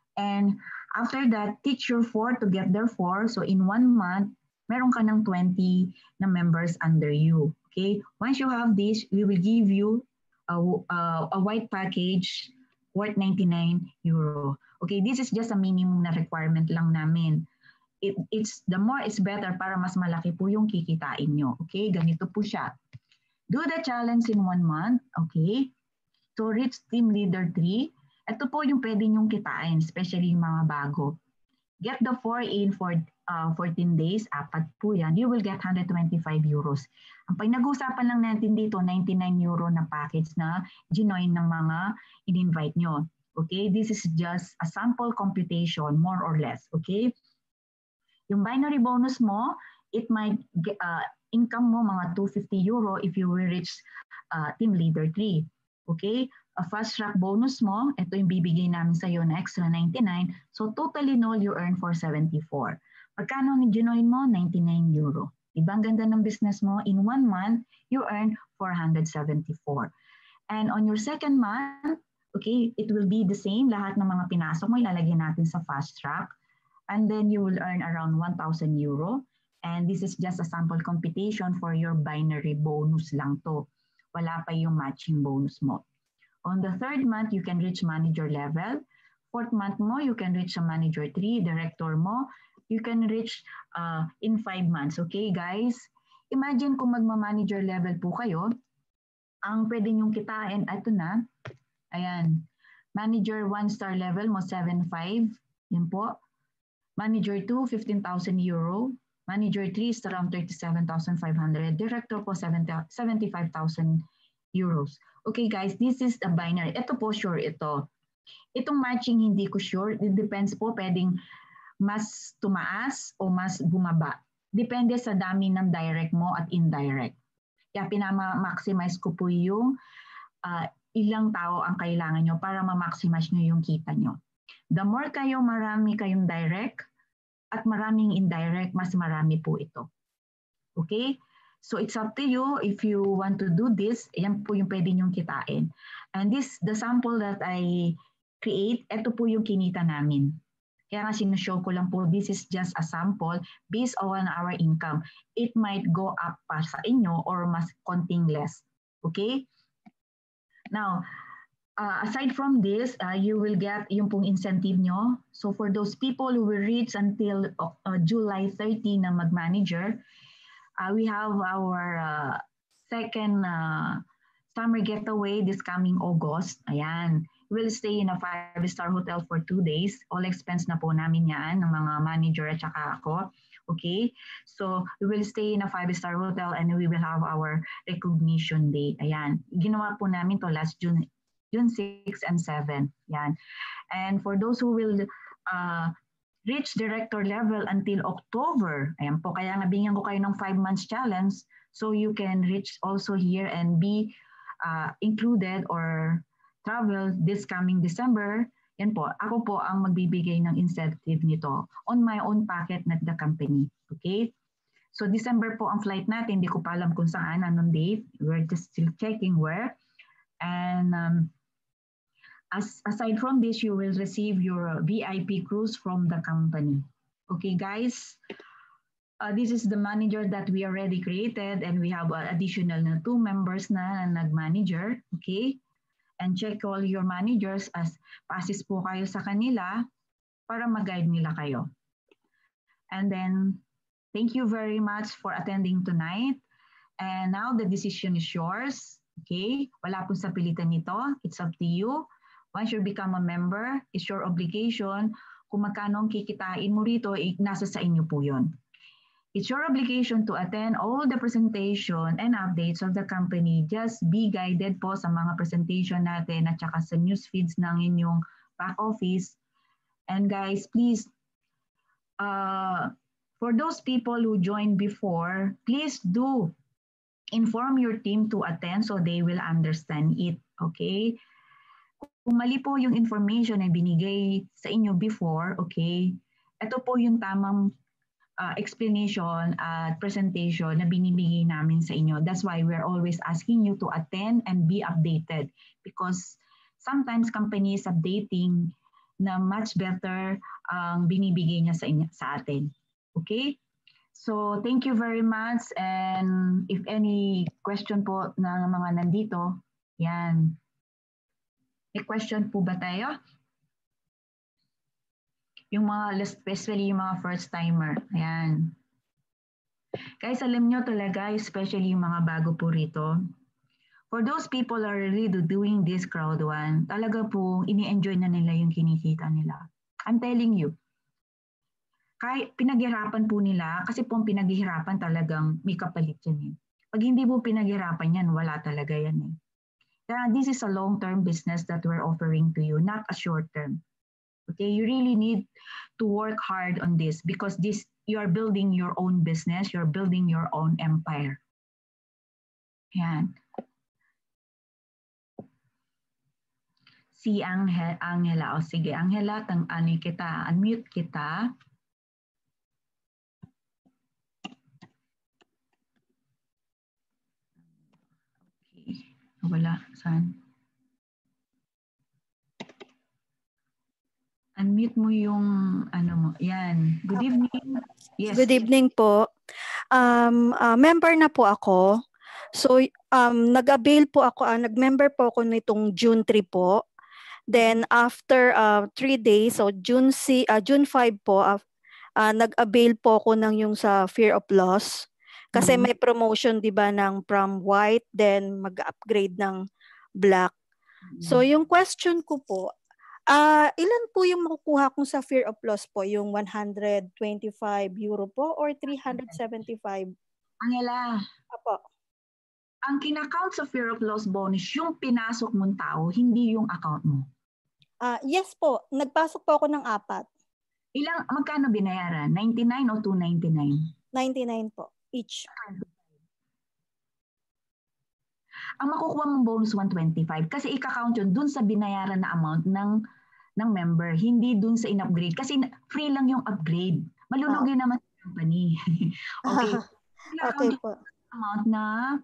And after that, teach your four to get their four. So in one month, meron ka ng twenty na members under you, okay? Once you have this, we will give you a, a, a white package worth ninety-nine euro. Okay, this is just a minimum na requirement lang namin. It, it's the more is better para mas malaki po yung kikitain nyo. Okay, ganito po siya. Do the challenge in one month, okay? To reach team leader three, ito po yung pwede nyong kitain, especially yung mga bago. Get the four in for uh, fourteen days, apat po yan, you will get one hundred twenty-five euros. Ang pinag-usapan lang natin dito, ninety-nine euro na package na ginoin ng mga in-invite nyo. Okay, this is just a sample computation, more or less, okay? Yung binary bonus mo, it might get, uh, income mo mga two hundred fifty euro if you will reach uh, team leader three. Okay? A fast track bonus mo, ito yung bibigay namin sa iyo na extra ninety-nine. So totally all you earn for seventy-four. Pagkano ginoin mo? ninety-nine euro. Diba ang ganda ng business mo? In one month, you earn four hundred seventy-four. And on your second month, okay, it will be the same. Lahat ng mga pinasok mo, ilalagay natin sa fast track. And then you will earn around one thousand euro. And this is just a sample computation for your binary bonus lang to. Wala pa yung matching bonus mo. On the third month, you can reach manager level. Fourth month mo, you can reach a manager three. Director mo, you can reach uh, in five months. Okay, guys? Imagine kung magma-manager level po kayo, ang pwede nyong kitain, ito na. Ayan. Manager one star level mo, seven point five. Yan po. Manager two, fifteen thousand euro. Manager three is around thirty-seven thousand five hundred. Director po, seventy-five thousand euros. Okay guys, this is the binary. Ito po sure ito. Itong matching hindi ko sure. It depends po, pwedeng mas tumaas o mas bumaba. Depende sa dami ng direct mo at indirect. Kaya pinama-maximize ko po yung uh, ilang tao ang kailangan nyo para ma-maximize nyo yung kita nyo. The more kayo, marami kayong direct, at maraming indirect, mas marami po ito. Okay? So it's up to you if you want to do this. Yan po yung pwede nyong kitain. And this, the sample that I create, ito po yung kinita namin. Kaya nga sinushow ko lang po, this is just a sample based on our income. It might go up pa sa inyo or mas konting less. Okay? Now, Uh, aside from this, uh, you will get yung pong incentive nyo. So for those people who will reach until uh, July thirtieth na mag-manager, uh, we have our uh, second uh, summer getaway this coming August. Ayan. We'll stay in a five-star hotel for two days. All expense na po namin yan ng mga manager at saka ako. Okay? So we will stay in a five-star hotel and we will have our recognition day. Ayan. Ginawa po namin to last June. June sixth and seventh. Yan. And for those who will uh, reach director level until October, ayan po, kaya nga bigyan ko kayo ng five months challenge so you can reach also here and be uh, included or travel this coming December. Yan po, ako po ang magbibigay ng incentive nito on my own packet at the company. Okay? So December po ang flight natin. Hindi ko pa alam kung saan, anong date. We're just still checking where. And um, As, aside from this, you will receive your V I P cruise from the company. Okay, guys? Uh, this is the manager that we already created and we have uh, additional na two members na, na nag-manager. Okay? And check all your managers as passes po kayo sa kanila para mag-guide nila kayo. And then, thank you very much for attending tonight. And now the decision is yours. Okay? Wala po sa pilitan nito. It's up to you. Once you become a member, it's your obligation. Kung magkano ang kikitain mo rito, eh, nasa sa inyo po yun. It's your obligation to attend all the presentation and updates of the company. Just be guided po sa mga presentation natin at saka sa news feeds ng inyong back office. And guys, please, uh, for those people who joined before, please do inform your team to attend so they will understand it. Okay? Kung mali po yung information na binigay sa inyo before, okay, ito po yung tamang uh, explanation at presentation na binibigay namin sa inyo. That's why we're always asking you to attend and be updated because sometimes company is updating na much better ang um, binibigay niya sa, inyo, sa atin. Okay? So thank you very much and if any question po ng mga nandito, yan. May question po ba tayo? Yung mga, especially yung mga first timer. Ayan. Guys, alam nyo talaga, especially yung mga bago po rito. For those people who are really doing this crowd one, talaga po, ini-enjoy na nila yung kinikita nila. I'm telling you. Kahit pinaghirapan po nila, kasi po pinaghirapan talagang may kapalit yan eh. Pag hindi po pinaghirapan yan, wala talaga yan eh. Kaya this is a long-term business that we're offering to you, not a short-term. Okay, you really need to work hard on this because this you are building your own business, you're building your own empire. Yan. Si Angel, Angela, o sige, Angela, tang ano kita, unmute kita. Wala, saan? Unmute mo yung ano mo. Yan. Good evening. Yes. Good evening po. Um, uh, member na po ako. So, um, nag-avail po ako, uh, nag-member po ako nitong June three po. Then, after uh, three days, so June, uh, June five po, uh, uh, nag-avail po ako ng yung sa Fear of Loss. Kasi mm-hmm. may promotion, di ba, ng from white, then mag-upgrade ng black. Mm-hmm. So, yung question ko po, uh, ilan po yung makukuha kong sa Fear of Loss po? Yung one hundred twenty-five euro po or three hundred seventy-five? Angela, Apo. Ang kinakount sa Fear of Loss bonus, yung pinasok mong tao, hindi yung account mo. Uh, yes po, nagpasok po ako ng apat. Ilang, magkano binayaran? ninety-nine o two ninety-nine? ninety-nine po, each. Ang makukuha mong bonus one twenty-five kasi ika-count yun dun sa binayaran na amount ng ng member, hindi dun sa in-upgrade. Kasi free lang yung upgrade. Malulugi oh. naman sa company. Okay. Okay po. Amount na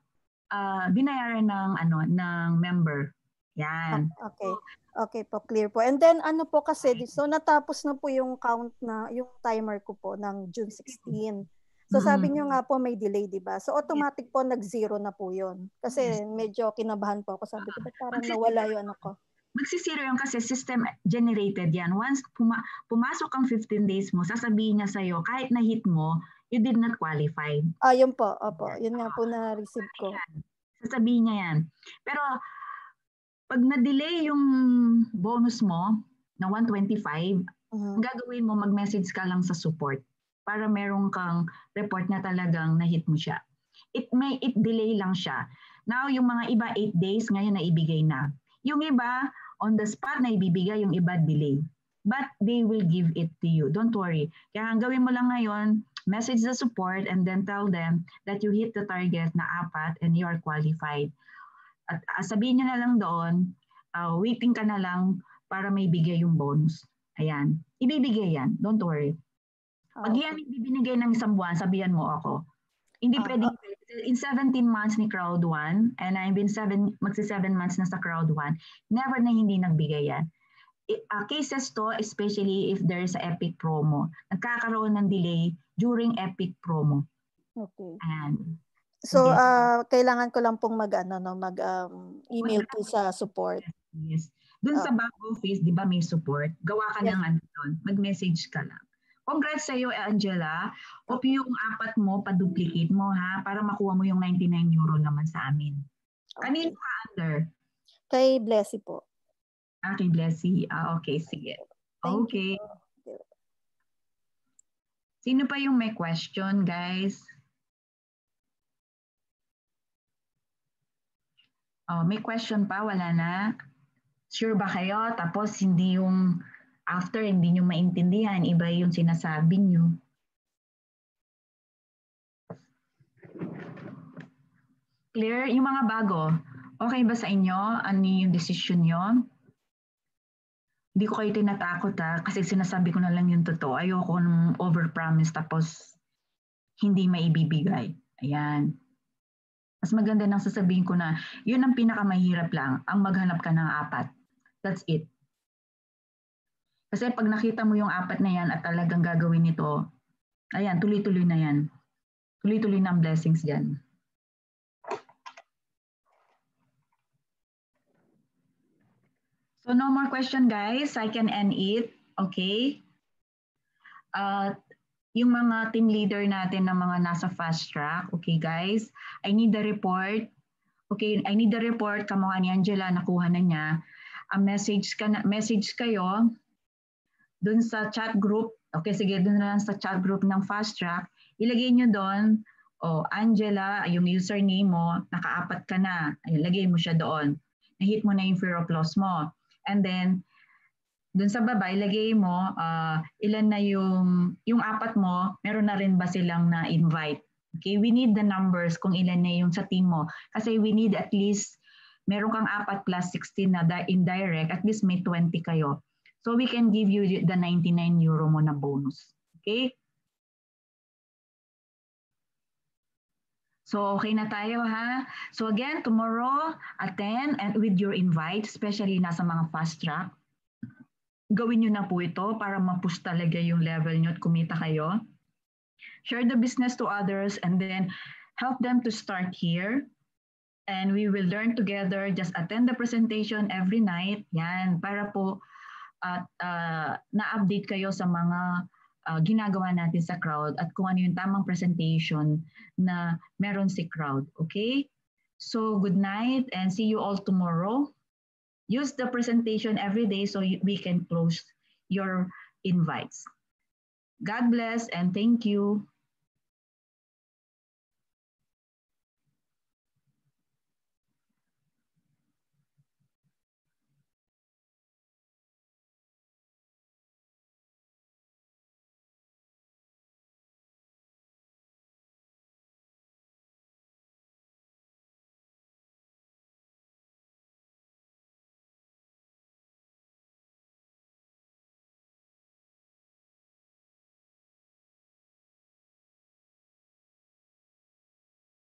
uh, binayaran ng ano ng member. Yan. Okay. Okay po, clear po. And then ano po kasi, so natapos na po yung count na, yung timer ko po ng June sixteen. So sabi niyo nga po may delay, di ba? So automatic po nag-zero na po yun. Kasi medyo kinabahan po ako. Sabi ko, ba't parang nawala yung ano ko? Magsisiro yung kasi system generated yan. Once puma pumasok ang fifteen days mo, sasabihin niya sa'yo, kahit na-hit mo, you did not qualify. Ah, yun po. Opo. Yun nga po na-receive ko. Sasabihin niya yan. Pero pag na-delay yung bonus mo na one twenty-five, uh-huh. gagawin mo, mag-message ka lang sa support para meron kang report na talagang na-hit mo siya. It may it delay lang siya. Now, yung mga iba eight days, ngayon na ibigay na. Yung iba, on the spot na ibibigay, yung iba delay. But they will give it to you. Don't worry. Kaya ang gawin mo lang ngayon, message the support and then tell them that you hit the target na apat and you are qualified. At uh, sabihin nyo na lang doon, uh, waiting ka na lang para may bigay yung bonus. Ayan. Ibibigay yan. Don't worry. Pag yan ibibigay ng isang buwan, sabihan mo ako. Hindi uh, pwedeng, in seventeen months ni Crowd one, and I've been seven, magsi seven months na sa Crowd one, never na hindi nagbigay yan. Uh, cases to, especially if there is a epic promo. Nagkakaroon ng delay during epic promo. Okay. Ayan. So, yes. uh, kailangan ko lang pong mag, ano, no, mag um, email po sa support. Yes. Doon oh. sa back office, di ba may support? Gawa ka yes. ng ano doon. Mag-message ka lang. Congrats sa iyo, Angela. Hope yung apat mo, pa-duplicate mo, ha? Para makuha mo yung ninety-nine euro naman sa amin. Okay. Kanino ka under? Kay Blessy po. Ah, kay Blessy. Ah, okay, sige. Thank okay. You. Sino pa yung may question, guys? Oh, may question pa? Wala na? Sure ba kayo? Tapos hindi yung after hindi nyo maintindihan, iba yung sinasabi nyo. Clear? Yung mga bago, okay ba sa inyo? Ano yung decision nyo? Hindi ko kayo tinatakot ha, kasi sinasabi ko na lang yung totoo. Ayoko nung overpromise tapos hindi maibibigay. Ayan. Mas maganda nang sasabihin ko na yun ang pinakamahirap lang, ang maghanap ka ng apat. That's it. Kasi pag nakita mo yung apat na yan at talagang gagawin ito, ayan, tuloy-tuloy na yan. Tuloy-tuloy na ang blessings dyan. So no more question, guys. I can end it. Okay? Uh, yung mga team leader natin na mga nasa fast track, okay guys? I need the report. Okay, I need the report. Kamukha ni Angela, nakuha na niya. A message, ka na, message kayo dun sa chat group. Okay, sige, dun na lang sa chat group ng fast track. Ilagay nyo doon, oh, Angela, yung username mo, nakaapat ka na. Ayun, lagay mo siya doon. Na-hit mo na yung fear of loss mo. And then, dun sa baba, ilagay mo, uh, ilan na yung, yung apat mo, meron na rin ba silang na-invite? Okay, we need the numbers kung ilan na yung sa team mo. Kasi we need at least, meron kang apat plus sixteen na indirect, at least may twenty kayo. So we can give you the ninety-nine euro mo na bonus. Okay? So okay na tayo ha. So again, tomorrow at ten and with your invite, especially nasa mga fast track, gawin nyo na po ito para ma-push talaga yung level nyo at kumita kayo. Share the business to others and then help them to start here. And we will learn together. Just attend the presentation every night. Yan, para po at uh, na-update kayo sa mga uh, ginagawa natin sa crowd at kung ano yung tamang presentation na meron si crowd. Okay? So good night and see you all tomorrow. Use the presentation every day so we can close your invites. God bless and thank you.